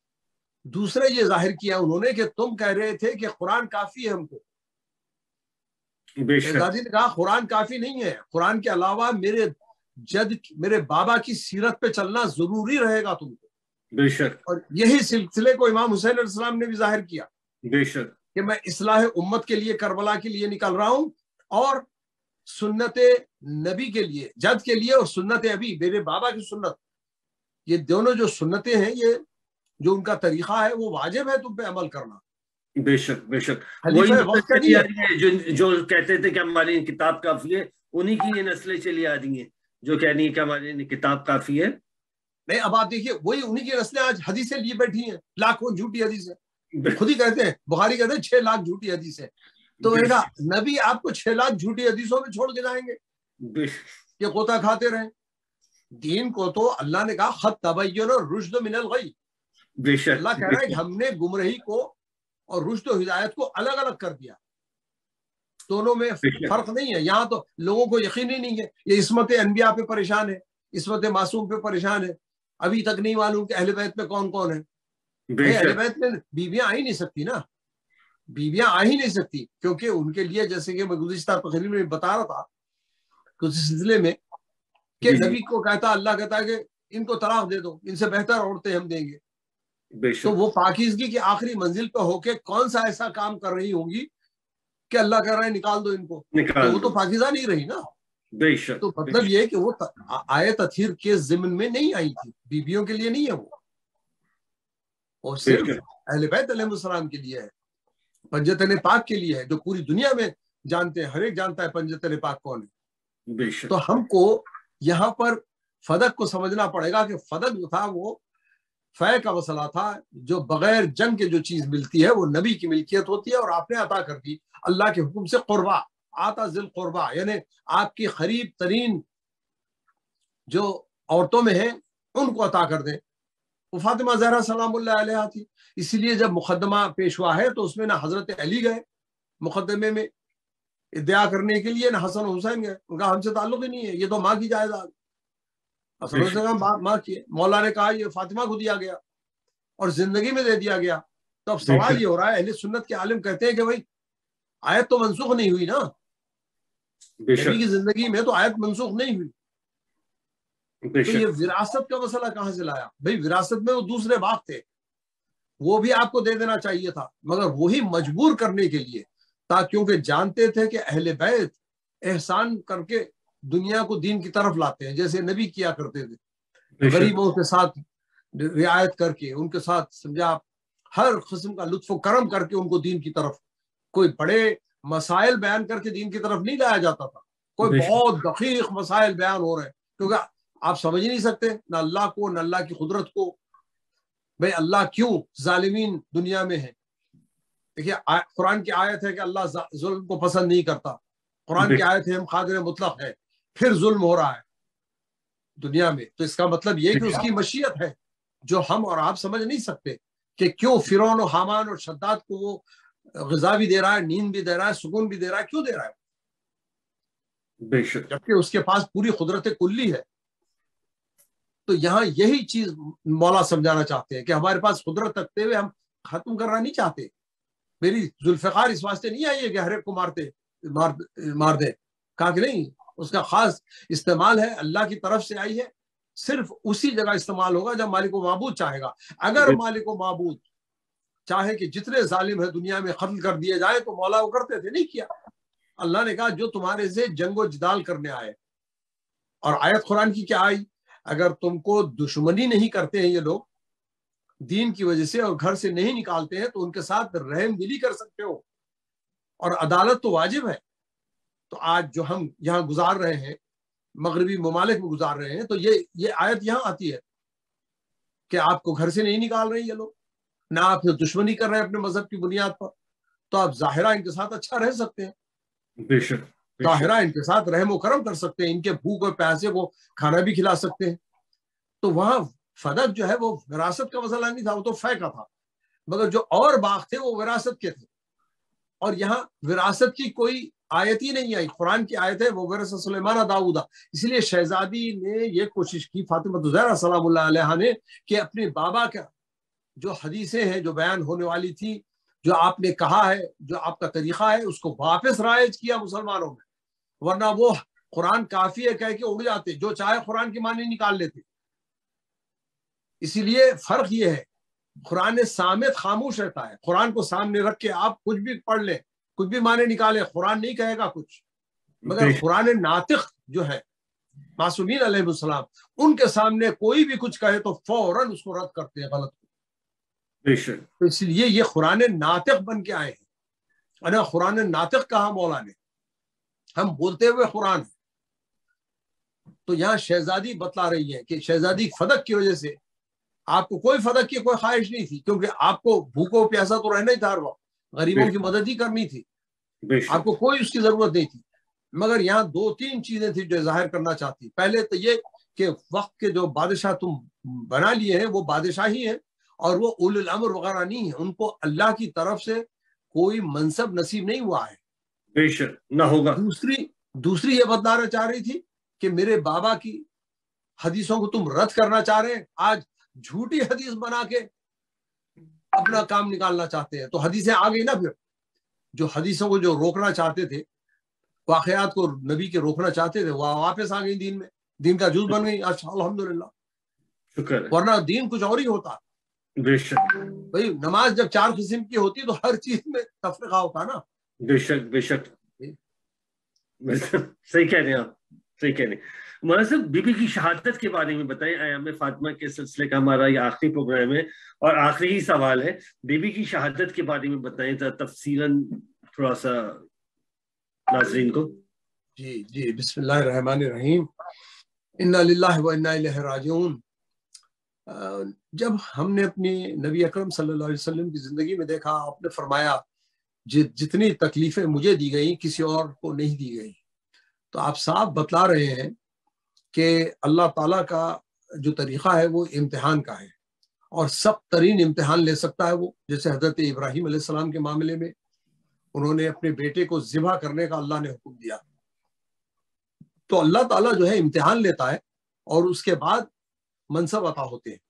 دوسرے یہ ظاہر کیا انہوں نے کہ تم کہہ رہے تھے کہ قرآن کافی ہے ہم کو، شہزادی نے کہا قرآن کافی نہیں ہے، قرآن کے علاوہ میرے جد میرے بابا کی سیرت پہ چلنا ضروری رہے گا تم کو. بے شک. اور یہی سلسلے کو امام حسین علیہ السلام نے بھی ظاہر کیا. بے شک. کہ میں اصلاح امت کے لیے کربلا کے لیے نکل رہا ہوں، اور سنت نبی کے لیے، جد کے لیے، اور سنت ابی میرے بابا کی سنت، یہ دونوں جو سنتیں ہیں، یہ جو ان کا طریقہ ہے وہ واجب ہے تم پہ عمل کرنا. بے شک بے شک. وہی وقت کا نہیں ہے جو جو کہتے تھے کہ ہماری کتاب کافی ہے، انہی کی یہ نسلیں چلی آ رہی ہیں جو کہہ رہی ہیں کہ ہماری کتاب کافی ہے. نہیں، اب آپ دیکھیے وہی انہی کی نسلیں آج حدیثیں لیے بیٹھی ہیں، لاکھوں جھوٹی حدیثیں. خود ہی کہتے ہیں، بخاری کہتے ہیں چھ لاکھ جھوٹی حدیثیں. تو میں نے کہا نبی آپ کو چھ لاکھ جھوٹی حدیثوں میں چھوڑ کے جائیں گے کہ غوطہ کھاتے رہیں؟ دین کو تو اللہ نے کہا خط تبین الرشد من الغی. اللہ کہہ رہا ہے کہ ہم نے گمراہی کو اور رشد و ہدایت کو الگ الگ کر دیا، دونوں میں فرق نہیں ہے. یہاں تو لوگوں کو یقین ہی نہیں ہے. یہ عصمت انبیاء پہ پریشان ہے، عصمت معصوم پہ پریشان ہے، ابھی تک نہیں معلوم کہ اہل بیت میں کون کون ہے. اہل بیت میں بیویاں آ ہی نہیں سکتی نا، بیویاں آ ہی نہیں سکتی، کیونکہ ان کے لیے جیسے کہ میں گزشتہ تقریر میں بتا رہا تھا کچھ سلسلے میں کہ نبی کو کہتا، اللہ کہتا ہے کہ ان کو طلاق دے دو، ان سے بہتر عورتیں ہم دیں گے. تو وہ پاکیزگی کی آخری منزل پہ ہو کے کون سا ایسا کام کر رہی ہوں گی کہ اللہ کہہ رہا ہے نکال دو ان کو، تو وہ تو پاکیزہ نہیں رہی نا. تو مطلب یہ کہ وہ آیت تطہیر کے ضمن میں نہیں آئی تھی، بیویوں کے لیے نہیں ہے وہ، اور صرف اہل بیت علیہ السلام کے لیے ہے، پنجتن پاک کے لیے ہے، جو پوری دنیا میں جانتے ہیں، ہر ایک جانتا ہے پنجتن پاک کون ہے. تو ہم کو یہاں پر فدق کو سمجھنا پڑے گا کہ فدق جو تھا وہ فے کا مسئلہ تھا، جو بغیر جنگ کے جو چیز ملتی ہے وہ نبی کی ملکیت ہوتی ہے، اور آپ نے عطا کر دی اللہ کے حکم سے. قربا آتا ذل قربا، یعنی آپ کی قریب ترین جو عورتوں میں ہیں ان کو عطا کر دیں. وہ فاطمہ زہرا سلام اللہ علیہا تھی، اسی لیے جب مقدمہ پیش ہوا ہے تو اس میں نہ حضرت علی گئے مقدمے میں ادعا کرنے کے لیے، نہ حسن حسین گئے. ان کا ہم سے تعلق ہی نہیں ہے، یہ تو ماں کی جائیداد. حسن حسین ماں کی، مولا نے کہا یہ فاطمہ کو دیا گیا اور زندگی میں دے دیا گیا. تو اب سوال یہ ہو رہا ہے، اہل سنت کے عالم کہتے ہیں کہ بھائی آیت تو منسوخ نہیں ہوئی نا، نبی کی زندگی میں تو آیت منسوخ نہیں ہوئی. تو یہ وراثت کا مسئلہ کہاں سے لایا؟ بھئی وراثت میں وہ دوسرے باپ تھے، وہ بھی آپ کو دے دینا چاہیے تھا، مگر وہی مجبور کرنے کے لیے تاکہ، کیونکہ جانتے تھے کہ اہل بیت احسان کر کے دنیا کو دین کی طرف لاتے ہیں، جیسے نبی کیا کرتے تھے، غریبوں کے ساتھ رعایت کر کے، ان کے ساتھ سمجھا ہر قسم کا لطف و کرم کر کے ان کو دین کی طرف، کوئی بڑے مسائل بیان کر کے دین کی طرف نہیں لایا جاتا تھا، کوئی بہت دقیق مسائل بیان ہو رہے ہیں، کیونکہ آپ سمجھ نہیں سکتے نہ اللہ کو نہ اللہ کی قدرت کو. بھئی اللہ کیوں ظالمین دنیا میں ہے؟ دیکھیے قرآن کی آیت ہے کہ اللہ ظلم کو پسند نہیں کرتا، قرآن کی آیت ہے ہم قادر مطلق ہے، پھر ظلم ہو رہا ہے دنیا میں. تو اس کا مطلب یہ کہ اس کی مشیت ہے جو ہم اور آپ سمجھ نہیں سکتے، کہ کیوں فرعون و حامان اور شداد کو وہ غذا بھی دے رہا ہے، نیند بھی دے رہا ہے، سکون بھی دے رہا ہے، کیوں دے رہا ہے؟ بے شک، جبکہ اس کے پاس پوری قدرت کلی ہے. تو یہاں یہی چیز مولا سمجھانا چاہتے ہیں کہ ہمارے پاس قدرت رکھتے ہوئے ہم ختم کرنا نہیں چاہتے. میری ذوالفقار اس واسطے نہیں آئی ہے کہ ہر ایک کو مارتے مار مار دے، کہا کہ نہیں، اس کا خاص استعمال ہے، اللہ کی طرف سے آئی ہے، صرف اسی جگہ استعمال ہوگا جب مالک و معبود چاہے گا. اگر مالک و معبود چاہے کہ جتنے ظالم ہے دنیا میں قتل کر دیے جائے تو مولا وہ کرتے تھے، نہیں کیا. اللہ نے کہا جو تمہارے سے جنگ و جدال کرنے آئے، اور آیت قرآن کی کیا آئی، اگر تم کو دشمنی نہیں کرتے ہیں یہ لوگ دین کی وجہ سے اور گھر سے نہیں نکالتے ہیں تو ان کے ساتھ رحم دلی کر سکتے ہو، اور عدالت تو واجب ہے. تو آج جو ہم یہاں گزار رہے ہیں، مغربی ممالک میں گزار رہے ہیں، تو یہ یہ آیت یہاں آتی ہے کہ آپ کو گھر سے نہیں نکال رہے ہیں یہ لوگ، نہ آپ سے دشمنی کر رہے ہیں اپنے مذہب کی بنیاد پر، تو آپ ظاہرہ ان کے ساتھ اچھا رہ سکتے ہیں، بے شک ظاہرہ ان کے ساتھ رحم و کرم کر سکتے ہیں، ان کے بھوک اور پیاسے کو کھانا بھی کھلا سکتے ہیں. تو وہاں فدق جو ہے وہ وراثت کا مسئلہ نہیں تھا، وہ تو فے کا تھا، مگر جو اور باغ تھے وہ وراثت کے تھے. اور یہاں وراثت کی کوئی آیت ہی نہیں آئی. قرآن کی آیت ہے وہ ورث سلیمان داؤد، اس لیے شہزادی نے یہ کوشش کی، فاطمہ زہرا سلام اللہ علیہا نے، کہ اپنے بابا کا جو حدیثیں ہیں جو بیان ہونے والی تھی جو آپ نے کہا ہے، جو آپ کا طریقہ ہے، اس کو واپس رائج کیا مسلمانوں میں، ورنہ وہ قرآن کافی ہے کہہ کے اڑ جاتے، جو چاہے قرآن کی معنی نکال لیتے۔ اسی لیے فرق یہ ہے، قرآن صامت خاموش رہتا ہے، قرآن کو سامنے رکھ کے آپ کچھ بھی پڑھ لیں، کچھ بھی معنی نکالیں، قرآن نہیں کہے گا کچھ، مگر قرآن ناطق جو ہے معصومین علیہ السلام، ان کے سامنے کوئی بھی کچھ کہے تو فوراً اس کو رد کرتے ہیں، غلط کو۔ تو اس لیے یہ قرآن ناطق بن کے آئے ہیں، انا قرآن ناطق کہا مولا نے، ہم بولتے ہوئے قرآن۔ تو یہاں شہزادی بتلا رہی ہے کہ شہزادی فدق کی وجہ سے آپ کو کوئی فدق کی کوئی خواہش نہیں تھی، کیونکہ آپ کو بھوکو پیاسا تو رہنا ہی تھا، ہر وقت غریبوں کی مدد ہی کرنی تھی، آپ کو کوئی اس کی ضرورت نہیں تھی۔ مگر یہاں دو تین چیزیں تھیں جو ظاہر کرنا چاہتی۔ پہلے تو یہ کہ وقت کے جو بادشاہ تم بنا لیے ہیں وہ بادشاہ ہی ہیں، اور وہ اول الامر وغیرہ نہیں ہیں، ان کو اللہ کی طرف سے کوئی منصب نصیب نہیں ہوا ہے، بے شک نہ ہوگا۔ دوسری دوسری یہ بتلانا چاہ رہی تھی کہ میرے بابا کی حدیثوں کو تم رد کرنا چاہ رہے ہیں، آج جھوٹی حدیث بنا کے اپنا کام نکالنا چاہتے ہیں۔ تو حدیثیں آ گئی نا، پھر جو حدیثوں کو جو روکنا چاہتے تھے، واقعات کو نبی کے روکنا چاہتے تھے، وہ واپس آ گئی دین میں، دین کا جز بن گئی۔ اچھا الحمدللہ، شکر ہے، ورنہ دین کچھ اور ہی ہوتا۔ بے شک بھائی نماز جب چار قسم کی ہوتی تو ہر چیز میں تفریقہ ہوتا نا۔ بے شک بے شک صحیح کہہ رہے ہیں آپ، صحیح کہہ رہے ہیں۔ مولانا صاحب بی بی کی شہادت کے بارے میں بتائیں، ایام فاطمہ کے سلسلے کا ہمارا یہ آخری پروگرام ہے اور آخری ہی سوال ہے، بی بی کی شہادت کے بارے میں بتائیں تفصیلاً تھوڑا سا ناظرین کو۔ جی جی بسم اللہ الرحمن الرحیم، انا للہ و انا الیہ راجعون۔ جب ہم نے اپنی نبی اکرم صلی اللہ علیہ وسلم کی زندگی میں دیکھا، آپ نے فرمایا جتنی تکلیفیں مجھے دی گئیں کسی اور کو نہیں دی گئی، تو آپ صاحب بتلا رہے ہیں کہ اللہ تعالیٰ کا جو طریقہ ہے وہ امتحان کا ہے، اور سخت ترین امتحان لے سکتا ہے وہ، جیسے حضرت ابراہیم علیہ السلام کے معاملے میں انہوں نے اپنے بیٹے کو ذبح کرنے کا اللہ نے حکم دیا، تو اللہ تعالیٰ جو ہے امتحان لیتا ہے اور اس کے بعد منصب عطا ہوتے ہیں۔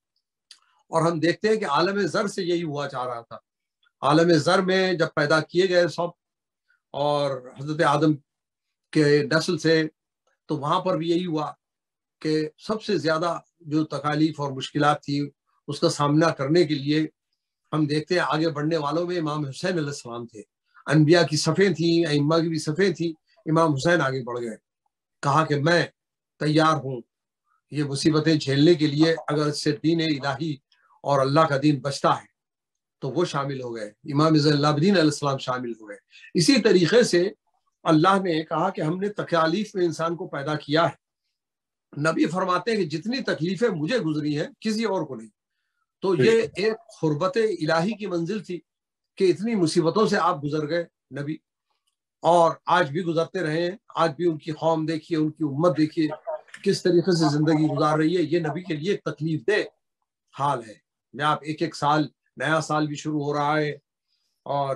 اور ہم دیکھتے ہیں کہ عالم زر سے یہی ہوا چاہ رہا تھا۔ عالم زر میں جب پیدا کیے گئے سب، اور حضرت آدم کے نسل سے، تو وہاں پر بھی یہی ہوا کہ سب سے زیادہ جو تکالیف اور مشکلات تھی اس کا سامنا کرنے کے لیے ہم دیکھتے ہیں آگے بڑھنے والوں میں امام حسین علیہ السلام تھے۔ انبیاء کی صفیں تھیں، ائمہ کی بھی صفیں تھیں، امام حسین آگے بڑھ گئے، کہا کہ میں تیار ہوں یہ مصیبتیں جھیلنے کے لیے، اگر اس سے دین الہی اور اللہ کا دین بچتا ہے تو وہ شامل ہو گئے، امام زین العابدین علیہ السلام شامل ہو گئے۔ اسی طریقے سے اللہ نے کہا کہ ہم نے تکالیف میں انسان کو پیدا کیا ہے۔ نبی فرماتے ہیں کہ جتنی تکلیفیں مجھے گزری ہیں کسی اور کو نہیں۔ تو یہ ایک قربت الہی کی منزل تھی کہ اتنی مصیبتوں سے آپ گزر گئے نبی، اور آج بھی گزرتے رہے ہیں۔ آج بھی ان کی قوم دیکھیے، ان کی امت دیکھیے کس طریقے سے زندگی گزار رہی ہے۔ یہ نبی کے لیے تکلیف دہ حال ہے۔ میں آپ ایک ایک سال، نیا سال بھی شروع ہو رہا ہے اور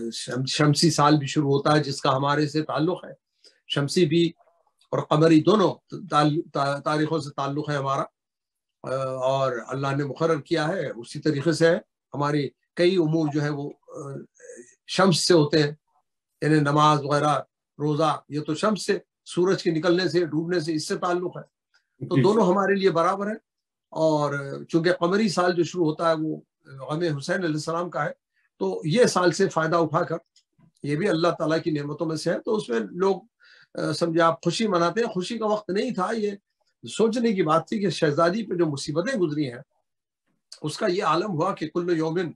شمسی سال بھی شروع ہوتا ہے جس کا ہمارے سے تعلق ہے، شمسی بھی اور قمری دونوں تاریخوں سے تعلق ہے ہمارا، اور اللہ نے مقرر کیا ہے اسی طریقے سے ہے۔ ہماری کئی امور جو ہے وہ شمس سے ہوتے ہیں، یعنی نماز وغیرہ، روزہ، یہ تو شمس سے، سورج کے نکلنے سے، ڈوبنے سے، اس سے تعلق ہے۔ تو دونوں ہمارے لیے برابر ہیں۔ اور چونکہ قمری سال جو شروع ہوتا ہے وہ غم حسین علیہ السلام کا ہے، تو یہ سال سے فائدہ اٹھا کر، یہ بھی اللہ تعالیٰ کی نعمتوں میں سے ہے، تو اس میں لوگ سمجھے آپ خوشی مناتے ہیں۔ خوشی کا وقت نہیں تھا، یہ سوچنے کی بات تھی کہ شہزادی پہ جو مصیبتیں گزری ہیں اس کا یہ عالم ہوا کہ کل یومن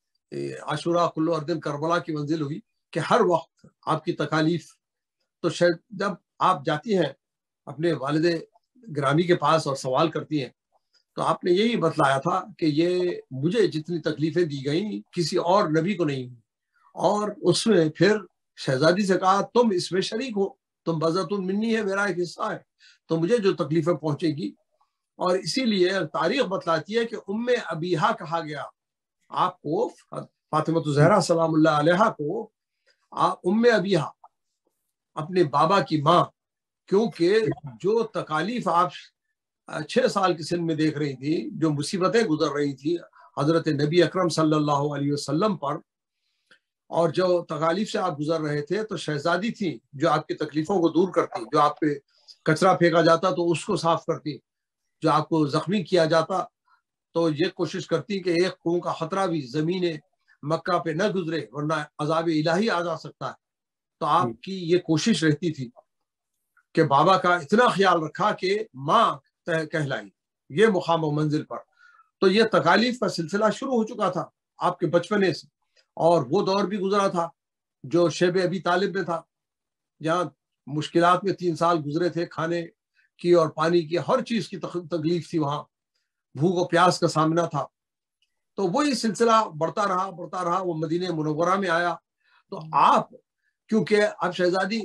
عاشورہ کل اردن کربلا کی منزل ہوئی، کہ ہر وقت آپ کی تکالیف۔ تو شاید جب آپ جاتی ہیں اپنے والد گرامی کے پاس اور سوال کرتی ہیں، تو آپ نے یہی بتلایا تھا کہ یہ مجھے جتنی تکلیفیں دی گئیں کسی اور نبی کو نہیں ہوئی۔ اور اس میں پھر شہزادی سے کہا تم اس میں شریک ہو، تم بذات منی ہے، میرا ایک حصہ ہے، تو مجھے جو تکلیفیں پہنچے گی۔ اور اسی لیے تاریخ بتلاتی ہے کہ ام ابیہا کہا گیا آپ کو، فاطمہ الزہرا سلام اللہ علیہا کو ام ابیہا، اپنے بابا کی ماں، کیونکہ جو تکالیف آپ چھ سال کی سن میں دیکھ رہی تھی، جو مصیبتیں گزر رہی تھی حضرت نبی اکرم صلی اللہ علیہ وسلم پر، اور جو تکالیف سے آپ گزر رہے تھے تو شہزادی تھی جو آپ کی تکلیفوں کو دور کرتی، جو آپ پہ کچرا پھینکا جاتا تو اس کو صاف کرتی، جو آپ کو زخمی کیا جاتا تو یہ کوشش کرتی کہ ایک خون کا خطرہ بھی زمین مکہ پہ نہ گزرے ورنہ عذاب الہی آ جا سکتا ہے. تو آپ کی یہ کوشش رہتی تھی کہ بابا کا اتنا خیال رکھا کہ ماں کہلائی یہ مقام و منزل پر. تو یہ تکالیف کا سلسلہ شروع ہو چکا تھا آپ کے بچپنے سے، اور وہ دور بھی گزرا تھا جو شیب ابی طالب میں تھا، جہاں مشکلات میں تین سال گزرے تھے، کھانے کی اور پانی کی ہر چیز کی تکلیف تھی، وہاں بھوک و پیاس کا سامنا تھا. تو وہی سلسلہ بڑھتا رہا بڑھتا رہا وہ مدینہ منورہ میں آیا. تو آپ کیونکہ اب شہزادی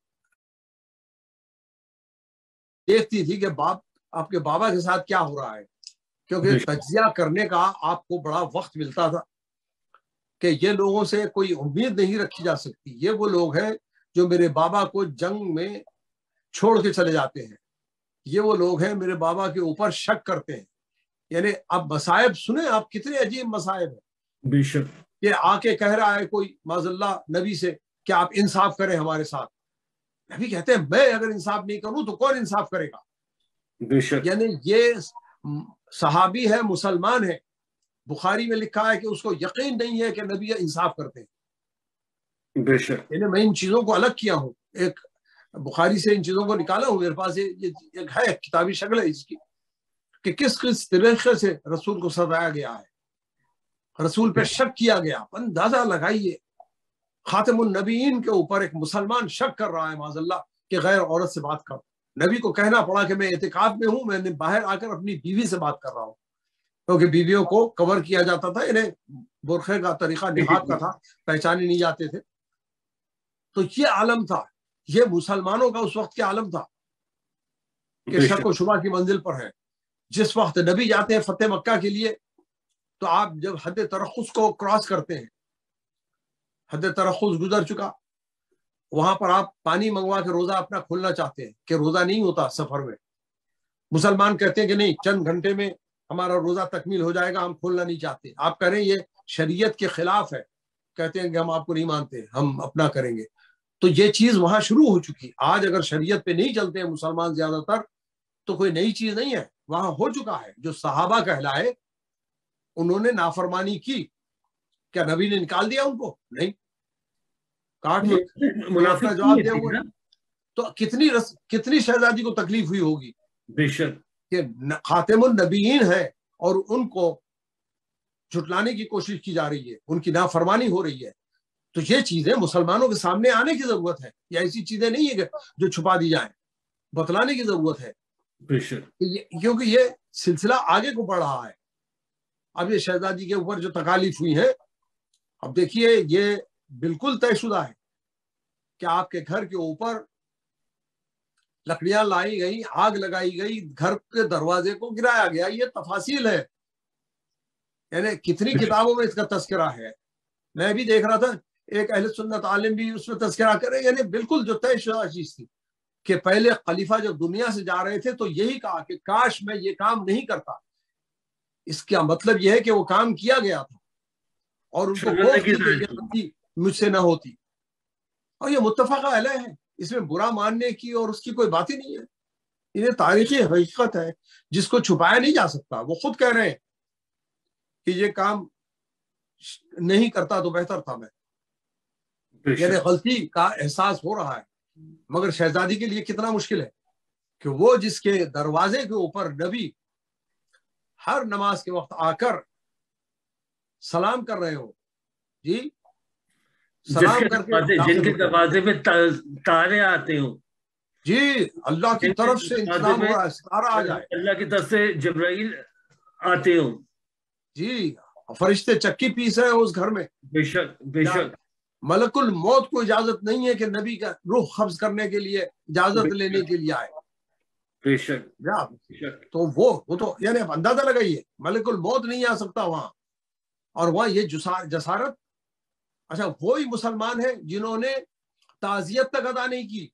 دیکھتی تھی کہ باپ آپ کے بابا کے ساتھ کیا ہو رہا ہے، کیونکہ تجزیہ کرنے کا آپ کو بڑا وقت ملتا تھا کہ یہ لوگوں سے کوئی امید نہیں رکھی جا سکتی، یہ وہ لوگ ہیں جو میرے بابا کو جنگ میں چھوڑ کے چلے جاتے ہیں، یہ وہ لوگ ہیں میرے بابا کے اوپر شک کرتے ہیں. یعنی اب مصائب سنیں آپ، کتنے عجیب مصائب ہیں. بے شک یہ آ کے کہہ رہا ہے کوئی معاذ اللہ نبی سے کہ آپ انصاف کریں ہمارے ساتھ. نبی کہتے ہیں میں اگر انصاف نہیں کروں تو کون انصاف کرے گا. بے شک یعنی یہ صحابی ہے، مسلمان ہے، بخاری میں لکھا ہے کہ اس کو یقین نہیں ہے کہ نبی انصاف کرتے ہیں. بے شک یعنی میں ان چیزوں کو الگ کیا ہوں، ایک بخاری سے ان چیزوں کو نکالا ہوں، میرے پاس ایک ہے کتابی شکل ہے اس کی کہ کس کس طریقے سے رسول کو ستایا گیا ہے، رسول پہ شک کیا گیا. اندازہ لگائیے خاتم النبیین کے اوپر ایک مسلمان شک کر رہا ہے معاذ اللہ کہ غیر عورت سے بات کر. نبی کو کہنا پڑا کہ میں اعتکاف میں ہوں، میں نے باہر آ کر اپنی بیوی سے بات کر رہا ہوں، کیونکہ بیویوں کو کور کیا جاتا تھا، انہیں برقعے کا طریقہ نہاد کا تھا، پہچانے نہیں جاتے تھے. تو یہ عالم تھا، یہ مسلمانوں کا اس وقت کیا عالم تھا کہ شک و شبہ کی منزل پر ہے. جس وقت نبی جاتے ہیں فتح مکہ کے لیے تو آپ جب حد ترخص کو کراس کرتے ہیں، حد ترخص گزر چکا، وہاں پر آپ پانی منگوا کے روزہ اپنا کھولنا چاہتے ہیں کہ روزہ نہیں ہوتا سفر میں. مسلمان کہتے ہیں کہ نہیں، چند گھنٹے میں ہمارا روزہ تکمیل ہو جائے گا، ہم کھولنا نہیں چاہتے. آپ کہہ رہے ہیں یہ شریعت کے خلاف ہے، کہتے ہیں کہ ہم آپ کو نہیں مانتے، ہم اپنا کریں گے. تو یہ چیز وہاں شروع ہو چکی. آج اگر شریعت پہ نہیں چلتے ہیں مسلمان زیادہ تر تو کوئی نئی چیز نہیں ہے، وہاں ہو چکا ہے. جو صحابہ کہلائے انہوں نے نافرمانی کی، کیا نبی نے نکال دیا ان کو؟ نہیں، کاٹ دیا، اپنا جواب دے ہوئے. تو کتنی رس... کتنی شہزادی کو تکلیف ہوئی ہوگی. بے شک کہ خاتم النبیین ہے اور ان کو جھٹلانے کی کوشش کی جا رہی ہے، ان کی نافرمانی ہو رہی ہے. تو یہ چیزیں مسلمانوں کے سامنے آنے کی ضرورت ہے، یہ ایسی چیزیں نہیں ہے جو چھپا دی جائیں، بتلانے کی ضرورت ہے. بے شک کیونکہ یہ سلسلہ آگے کو بڑھ رہا ہے. اب یہ شہزادی کے اوپر جو تکالیف ہوئی ہیں، اب دیکھیے یہ بالکل طے شدہ ہے کہ آپ کے گھر کے اوپر لکڑیاں لائی گئی، آگ لگائی گئی، گھر کے دروازے کو گرایا گیا. یہ تفاصیل ہے، یعنی کتنی کتابوں میں اس کا تذکرہ ہے. میں بھی دیکھ رہا تھا ایک اہل سنت عالم بھی اس میں تذکرہ کرے، یعنی بالکل جو طے شدہ چیز تھی کہ پہلے خلیفہ جب دنیا سے جا رہے تھے تو یہی کہا کہ کاش میں یہ کام نہیں کرتا. اس کا مطلب یہ ہے کہ وہ کام کیا گیا تھا اور ان کو خوف تھی کہ یہ غلطی مجھ سے نہ ہوتی. اور یہ متفقہ علیہ ہے، اس میں برا ماننے کی اور اس کی کوئی بات ہی نہیں ہے. یہ تاریخی حقیقت ہے جس کو چھپایا نہیں جا سکتا. وہ خود کہہ رہے ہیں کہ یہ کام نہیں کرتا تو بہتر تھا میں. یعنی غلطی کا احساس ہو رہا ہے. مگر شہزادی کے لیے کتنا مشکل ہے کہ وہ جس کے دروازے کے اوپر نبی ہر نماز کے وقت آ کر سلام کر رہے ہو، جی سلام کر کے جن کے دروازے پہ تارے آتے ہوں، جی اللہ کی طرف سے انتظام ہو رہا ہے، ستارہ آ جائے، اللہ کی طرف سے جبرائیل آتے ہوں، جی فرشتے چکی پیس رہے ہو اس گھر میں. بے شک بے شک ملک الموت کو اجازت نہیں ہے کہ نبی کا روح قبض کرنے کے لیے اجازت لینے کے لیے آئے. بے شک تو وہ وہ تو یعنی اندازہ لگائیے ملک الموت نہیں آ سکتا وہاں. اور وہاں یہ جسارت. اچھا وہی مسلمان ہیں جنہوں نے تعزیت تک ادا نہیں کی،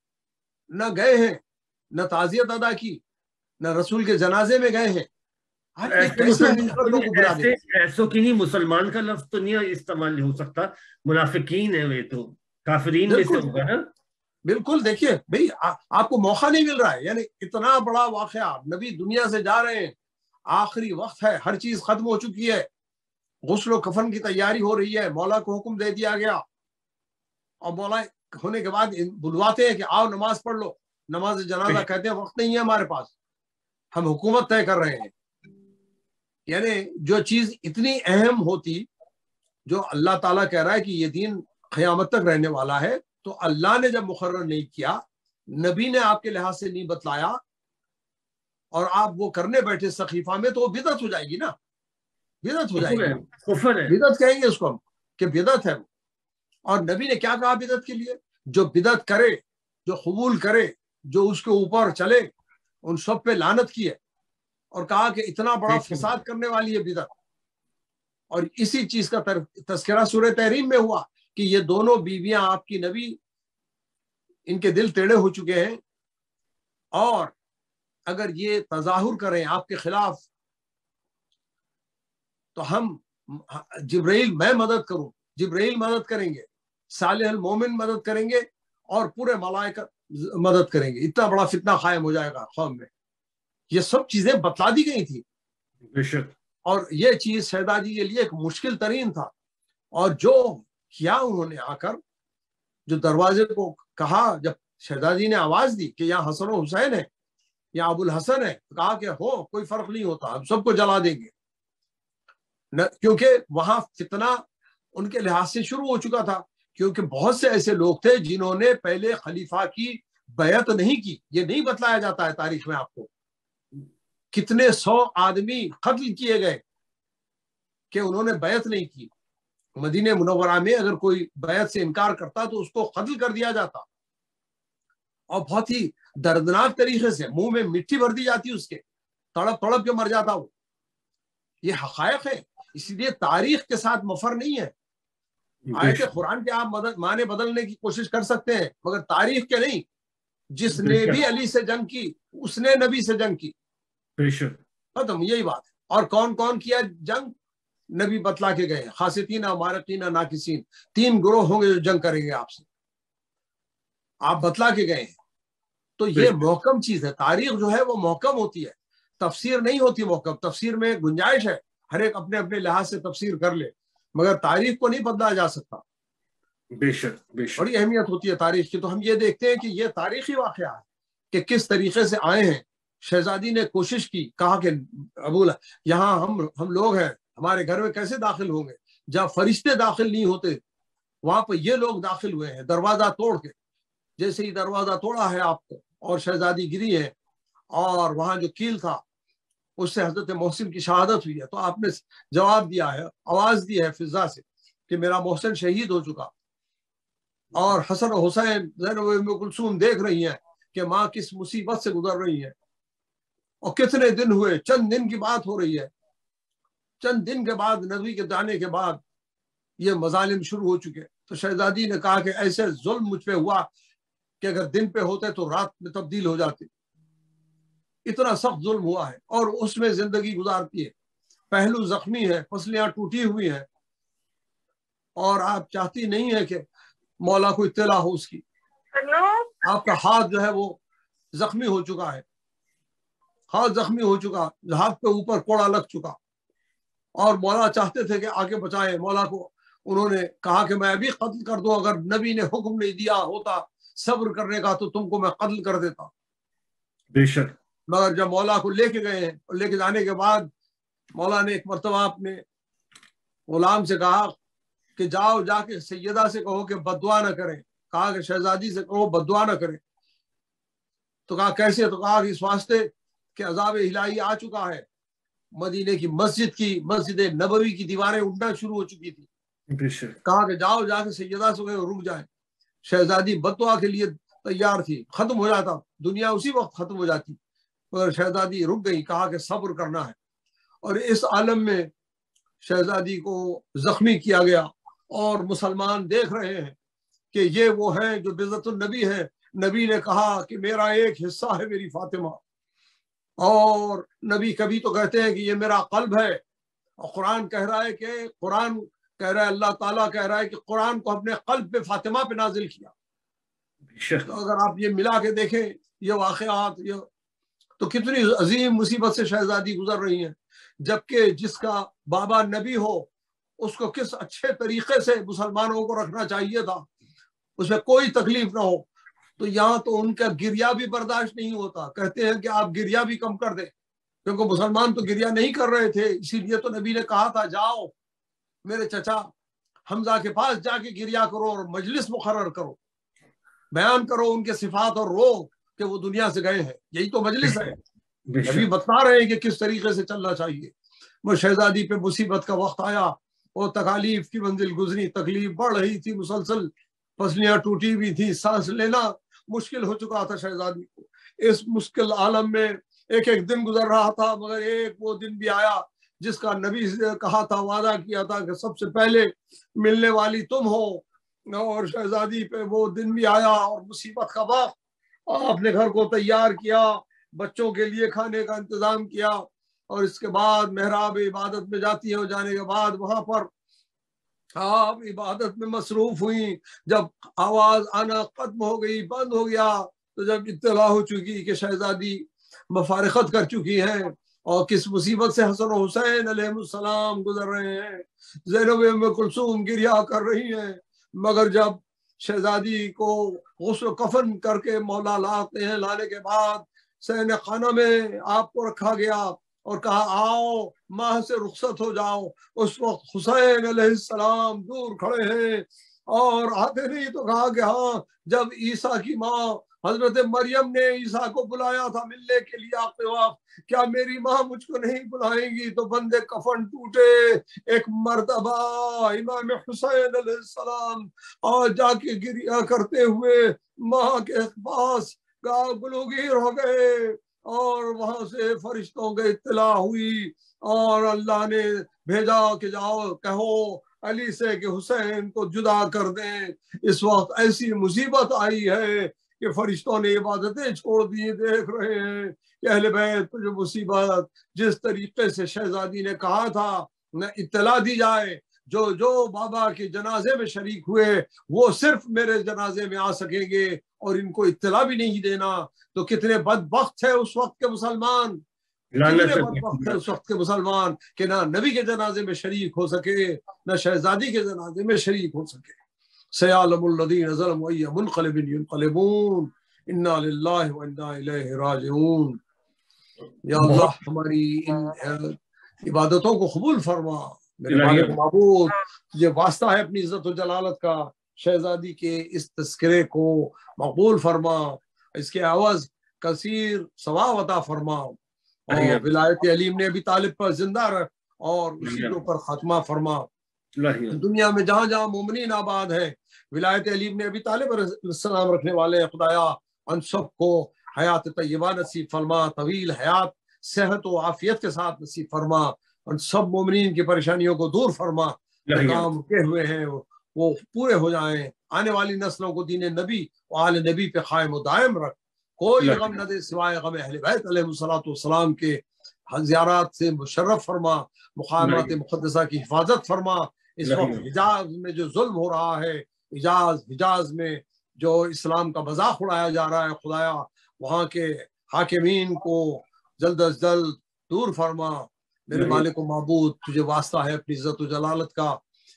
نہ گئے ہیں، نہ تعزیت ادا کی، نہ رسول کے جنازے میں گئے ہیں. ایسو کی نہیں، مسلمان کا لفظ تو نہیں استعمال ہو سکتا، منافقین ہے وہ تو کافرین میں سے ہوگا نا. بالکل. دیکھیے بھائی آپ کو موقع نہیں مل رہا ہے، یعنی اتنا بڑا واقعہ، نبی دنیا سے جا رہے ہیں، آخری وقت ہے، ہر چیز ختم ہو چکی ہے، غسل و کفن کی تیاری ہو رہی ہے، مولا کو حکم دے دیا گیا، اور مولا ہونے کے بعد بلواتے ہیں کہ آؤ نماز پڑھ لو، نماز جنازہ کہتے ہیں وقت نہیں ہے ہمارے پاس، ہم حکومت طے کر رہے ہیں. یعنی جو چیز اتنی اہم ہوتی، جو اللہ تعالیٰ کہہ رہا ہے کہ یہ دین قیامت تک رہنے والا ہے، تو اللہ نے جب مقرر نہیں کیا، نبی نے آپ کے لحاظ سے نہیں بتلایا، اور آپ وہ کرنے بیٹھے سقیفہ میں، تو وہ بدعت ہو جائے گی نا، بدعت ہو جائے گی، بدعت کہیں گے اس کو ہم کہ بدعت ہے وہ. اور نبی نے کیا کہا بدعت کے لیے؟ جو بدعت کرے، جو قبول کرے، جو اس کے اوپر چلے، ان سب پہ لعنت کی ہے، اور کہا کہ اتنا بڑا فساد کرنے والی ہے بدعت. اور اسی چیز کا تذکرہ سورہ تحریم میں ہوا کہ یہ دونوں بیویاں آپ کی نبی، ان کے دل ٹیڑے ہو چکے ہیں، اور اگر یہ تظاہر کریں آپ کے خلاف تو ہم جبرائیل میں مدد کروں، جبرائیل مدد کریں گے، صالح المومن مدد کریں گے، اور پورے ملائکہ مدد کریں گے، اتنا بڑا فتنہ قائم ہو جائے گا قوم میں. یہ سب چیزیں بتلا دی گئی تھی. اور یہ چیز شہزادی کے لیے ایک مشکل ترین تھا. اور جو کیا انہوں نے آ کر، جو دروازے کو کہا، جب شہزادی نے آواز دی کہ یہاں حسن و حسین ہے، یہاں ابو الحسن ہے، کہا کہ ہو کوئی فرق نہیں ہوتا، ہم سب کو جلا دیں گے، کیونکہ وہاں فتنہ ان کے لحاظ سے شروع ہو چکا تھا. کیونکہ بہت سے ایسے لوگ تھے جنہوں نے پہلے خلیفہ کی بیعت نہیں کی. یہ نہیں بتلایا جاتا ہے تاریخ میں آپ کو کتنے سو آدمی قتل کیے گئے کہ انہوں نے بیعت نہیں کی. مدینہ منورہ میں اگر کوئی بیعت سے انکار کرتا تو اس کو قتل کر دیا جاتا، اور بہت ہی دردناک طریقے سے منہ میں مٹی بھر دی جاتی اس کے، تڑپ تڑپ کے مر جاتا وہ. یہ حقائق ہے، اس لیے تاریخ کے ساتھ مفر نہیں ہے. آیت قرآن کے آپ معنی بدلنے کی کوشش کر سکتے ہیں، مگر تاریخ کے نہیں. جس نے بھی علی سے جنگ کی اس نے نبی سے جنگ کی، ختم، یہی بات ہے. اور کون کون کیا جنگ؟ نبی بتلا کے گئے، خاصتین، مارقین، ناکسین، تین گروہ ہوں گے جو جنگ کریں گے آپ سے، آپ بتلا کے گئے ہیں. تو یہ محکم چیز ہے. تاریخ جو ہے وہ محکم ہوتی ہے، تفسیر نہیں ہوتی محکم. تفسیر میں گنجائش ہے، ہر ایک اپنے اپنے لحاظ سے تفسیر کر لے، مگر تاریخ کو نہیں بدلا جا سکتا. بے شک بے شک بڑی اہمیت ہوتی ہے تاریخ کی. تو ہم یہ دیکھتے ہیں کہ یہ تاریخی واقعہ ہے کہ کس طریقے سے آئے ہیں. شہزادی نے کوشش کی، کہا کہ ابو یہاں ہم ہم لوگ ہیں، ہمارے گھر میں کیسے داخل ہوں گے؟ جہاں فرشتے داخل نہیں ہوتے وہاں پہ یہ لوگ داخل ہوئے ہیں دروازہ توڑ کے. جیسے ہی دروازہ توڑا ہے آپ کو اور شہزادی گری ہے، اور وہاں جو کیل تھا اس سے حضرت محسن کی شہادت ہوئی ہے، تو آپ نے جواب دیا ہے، آواز دی ہے فضا سے کہ میرا محسن شہید ہو چکا. اور حسن و حسین، زینب ام کلثوم دیکھ رہی ہیں کہ ماں کس مصیبت سے گزر رہی ہے. اور کتنے دن ہوئے، چند دن کی بات ہو رہی ہے، چند دن کے بعد نبی کے جانے کے بعد یہ مظالم شروع ہو چکے. تو شہزادی نے کہا کہ ایسے ظلم مجھ پہ ہوا کہ اگر دن پہ ہوتے تو رات میں تبدیل ہو جاتے. اتنا سخت ظلم ہوا ہے، اور اس میں زندگی گزارتی ہے. پہلو زخمی ہے، پسلیاں ٹوٹی ہوئی ہیں، اور آپ چاہتی نہیں ہے کہ مولا کو اطلاع ہو اس کی. آپ کا ہاتھ جو ہے وہ زخمی ہو چکا ہے، ہاتھ زخمی ہو چکا، ہاتھ پہ اوپر کوڑا لگ چکا، اور مولا چاہتے تھے کہ آگے بچائیں. مولا کو انہوں نے کہا کہ میں ابھی قتل کر دوں، اگر نبی نے حکم نہیں دیا ہوتا صبر کرنے کا تو تم کو میں قتل کر دیتا. بے شک. مگر جب مولا کو لے کے گئے ہیں، اور لے کے جانے کے بعد مولا نے ایک مرتبہ اپنے غلام سے کہا کہ جاؤ جا کے سیدہ سے کہو کہ بددعا نہ کریں. کہا کہ شہزادی سے کہو بددعا نہ کریں. تو کہا کیسے؟ تو کہا کہ اس واسطے کہ عذاب الہی آ چکا ہے. مدینے کی مسجد کی مسجد نبوی کی دیواریں اٹھنا شروع ہو چکی تھی. کہا کہ جاؤ جا کے سیدہ سے کہو رک جائیں. شہزادی بددعا کے لیے تیار تھی، ختم ہو جاتا دنیا اسی وقت ختم ہو جاتی، مگر شہزادی رک گئی. کہا کہ صبر کرنا ہے. اور اس عالم میں شہزادی کو زخمی کیا گیا، اور مسلمان دیکھ رہے ہیں کہ یہ وہ ہیں جو بذات النبی ہیں. نبی نے کہا کہ میرا ایک حصہ ہے میری فاطمہ، اور نبی کبھی تو کہتے ہیں کہ یہ میرا قلب ہے، اور قرآن کہہ رہا ہے کہ قرآن کہہ رہا ہے، اللہ تعالیٰ کہہ رہا ہے کہ قرآن کو اپنے قلب پہ فاطمہ پہ نازل کیا۔ تو اگر آپ یہ ملا کے دیکھیں یہ واقعات، یہ تو کتنی عظیم مصیبت سے شہزادی گزر رہی ہیں، جبکہ جس کا بابا نبی ہو اس کو کس اچھے طریقے سے مسلمانوں کو رکھنا چاہیے تھا، اس میں کوئی تکلیف نہ ہو۔ تو یہاں تو ان کا گریا بھی برداشت نہیں ہوتا، کہتے ہیں کہ آپ گریا بھی کم کر دیں، کیونکہ مسلمان تو گریا نہیں کر رہے تھے، اسی لیے تو نبی نے کہا تھا جاؤ میرے چچا حمزہ کے پاس جا کے گریا کرو اور مجلس مقرر کرو، بیان کرو ان کے صفات اور رو کہ وہ دنیا سے گئے ہیں، یہی تو مجلس ہے۔ نبی بتا رہے ہیں کہ کس طریقے سے چلنا چاہیے۔ وہ شہزادی پہ مصیبت کا وقت آیا اور تکالیف کی منزل گزری، تکلیف بڑھ رہی تھی، مسلسل پسلیاں ٹوٹی ہوئی تھی، سانس لینا مشکل ہو چکا تھا شہزادی کو۔ اس مشکل عالم میں ایک ایک دن گزر رہا تھا، مگر ایک وہ دن بھی آیا جس کا نبی سے کہا تھا، وعدہ کیا تھا کہ سب سے پہلے ملنے والی تم ہو، اور شہزادی پہ وہ دن بھی آیا اور مصیبت کا وقت۔ آپ نے گھر کو تیار کیا، بچوں کے لیے کھانے کا انتظام کیا، اور اس کے بعد محراب عبادت میں جاتی ہے، جانے کے بعد وہاں پر آپ عبادت میں مصروف ہوئی۔ جب آواز آنا ختم ہو گئی، بند ہو گیا، تو جب اطلاع ہو چکی کہ شہزادی مفارقت کر چکی ہیں اور کس مصیبت سے حسن و حسین علیہ السلام گزر رہے ہیں، زینب ام کلثوم گریہ کر رہی ہیں، مگر جب شہزادی کو غسل و کفن کر کے مولا لاتے ہیں، لانے کے بعد سین خانہ میں آپ کو رکھا گیا اور کہا آؤ ماں سے رخصت ہو جاؤ، اس وقت حسین علیہ السلام دور کھڑے ہیں اور آتے نہیں تو کہا کہ ہاں، جب عیسیٰ کی ماں حضرت مریم نے عیسیٰ کو بلایا تھا ملنے کے لیے آپ کے وقت، کیا میری ماں مجھ کو نہیں بلائیں گی؟ تو بندے کفن ٹوٹے، ایک مرتبہ امام حسین علیہ السلام اور جا کے گریہ کرتے ہوئے ماں کے پاس گلوگیر ہو گئے، اور وہاں سے فرشتوں کے اطلاع ہوئی اور اللہ نے بھیجا کہ جاؤ کہو علی سے کہ حسین کو جدا کر دیں۔ اس وقت ایسی مصیبت آئی ہے کہ فرشتوں نے عبادتیں چھوڑ دی، دیکھ رہے ہیں کہ اہل بیت جو مصیبت جس طریقے سے شہزادی نے کہا تھا نہ اطلاع دی جائے، جو جو بابا کے جنازے میں شریک ہوئے وہ صرف میرے جنازے میں آ سکیں گے اور ان کو اطلاع بھی نہیں دینا، تو کتنے بدبخت ہے اس وقت کے مسلمان، کتنے بدبخت ہے اس وقت کے مسلمان کہ نہ نبی کے جنازے میں شریک ہو سکے، نہ شہزادی کے جنازے میں شریک ہو سکے۔ سیعلم الذین ظلموا ای منقلب ینقلبون، انا للہ و انا الیہ راجعون۔ یا اللہ ہماری ان عبادتوں کو قبول فرما، میرے مالک معبود یہ واسطہ ہے اپنی عزت و جلالت کا، شہزادی کے اس تذکرے کو مقبول فرما، اس کے عوض کثیر ثواب عطا فرما، اور ولایت علیم نے ابی طالب پر زندہ رکھ اور اسی کے اوپر خاتمہ فرما۔ دنیا میں جہاں جہاں مومنین آباد ہے، ولایت علیم نے ابی طالب علیہ السلام رکھنے والے خدایا ان سب کو حیات طیبہ نصیب فرما، طویل حیات صحت و عافیت کے ساتھ نصیب فرما، ان سب مومنین کی پریشانیوں کو دور فرما، جو کام رکے ہوئے ہیں وہ پورے ہو جائیں، آنے والی نسلوں کو دین نبی و آل نبی پہ قائم و دائم رکھ، کوئی غم نہ دے سوائے غم اہل بیت علیہ السلام کے، زیارات سے مشرف فرما، مقامات مقدسہ کی حفاظت فرما۔ اس وقت حجاز میں جو ظلم ہو رہا ہے، حجاز حجاز میں جو اسلام کا مذاق اڑایا جا رہا ہے، خدایا وہاں کے حاکمین کو جلد از جلد دور فرما۔ میرے مالک و معبود تجھے واسطہ ہے اپنی عزت و جلالت کا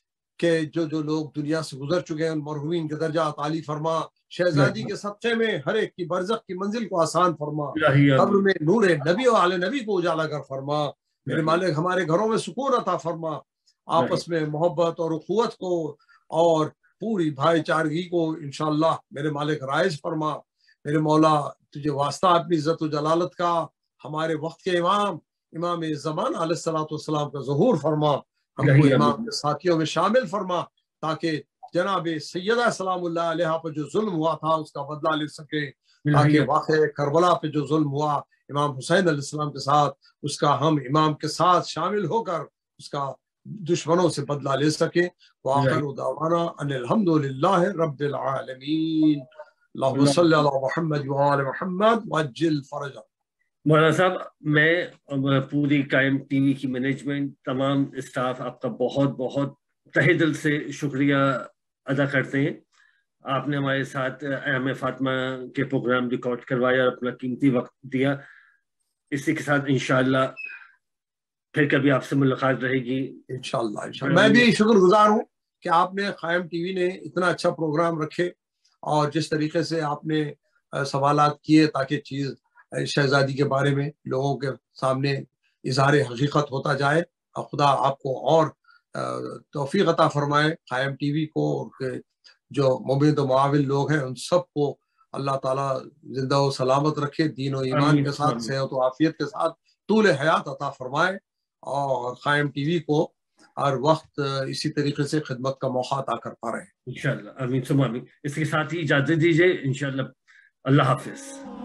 کہ جو جو لوگ دنیا سے گزر چکے ہیں ان مرحومین کے درجات عالی فرما، شہزادی کے صدقے میں ہر ایک کی برزخ کی منزل کو آسان فرما، قبر میں نور نبی و آل نبی کو اجالا کر فرما۔ میرے مالک ہمارے گھروں میں سکون عطا فرما، آپس میں محبت اور اخوت کو اور پوری بھائی چارگی کو انشاءاللہ میرے مالک رائج فرما۔ میرے مولا تجھے واسطہ اپنی عزت و جلالت کا ہمارے وقت کے امام امام زمان علیہ الصلوۃ والسلام کا ظہور فرما، ہم کو امام کے ساتھیوں میں شامل فرما، تاکہ جناب سیدہ سلام اللہ علیہ پر جو ظلم ہوا تھا اس کا بدلہ لے سکے، تاکہ واقع کربلا پہ جو ظلم ہوا امام حسین علیہ السلام کے ساتھ اس کا ہم امام کے ساتھ شامل ہو کر اس کا دشمنوں سے بدلہ لے سکے۔ وآخر دعوانا ان الحمد للہ رب العالمین۔ اللہم صلی علی محمد وآل محمد وعجل فرجہ۔ مولانا صاحب میں پوری قائم ٹی وی کی مینجمنٹ تمام اسٹاف آپ کا بہت بہت تہہ دل سے شکریہ ادا کرتے ہیں. آپ نے ہمارے ساتھ ایم فاطمہ کے پروگرام ریکارڈ کروایا اور اپنا قیمتی وقت دیا. اسی کے ساتھ انشاءاللہ پھر کبھی آپ سے ملاقات رہے گی انشاءاللہ. انشاءاللہ میں بھی شکر گزار ہوں کہ آپ نے قائم ٹی وی نے اتنا اچھا پروگرام رکھے اور جس طریقے سے آپ نے سوالات کیے تاکہ چیز شہزادی کے بارے میں لوگوں کے سامنے اظہار حقیقت ہوتا جائے. خدا آپ کو اور توفیق عطا فرمائے. قائم ٹی وی کو اور جو مبید و معاون لوگ ہیں ان سب کو اللہ تعالیٰ زندہ و سلامت رکھے, دین و ایمان کے ساتھ, صحت و عافیت کے ساتھ طول حیات عطا فرمائے, اور قائم ٹی وی کو ہر وقت اسی طریقے سے خدمت کا موقع عطا کرتا رہے. انشاءاللہ. آمین ثم آمین. اس کے ساتھ ہی اجازت دیجیے. انشاءاللہ. اللہ حافظ.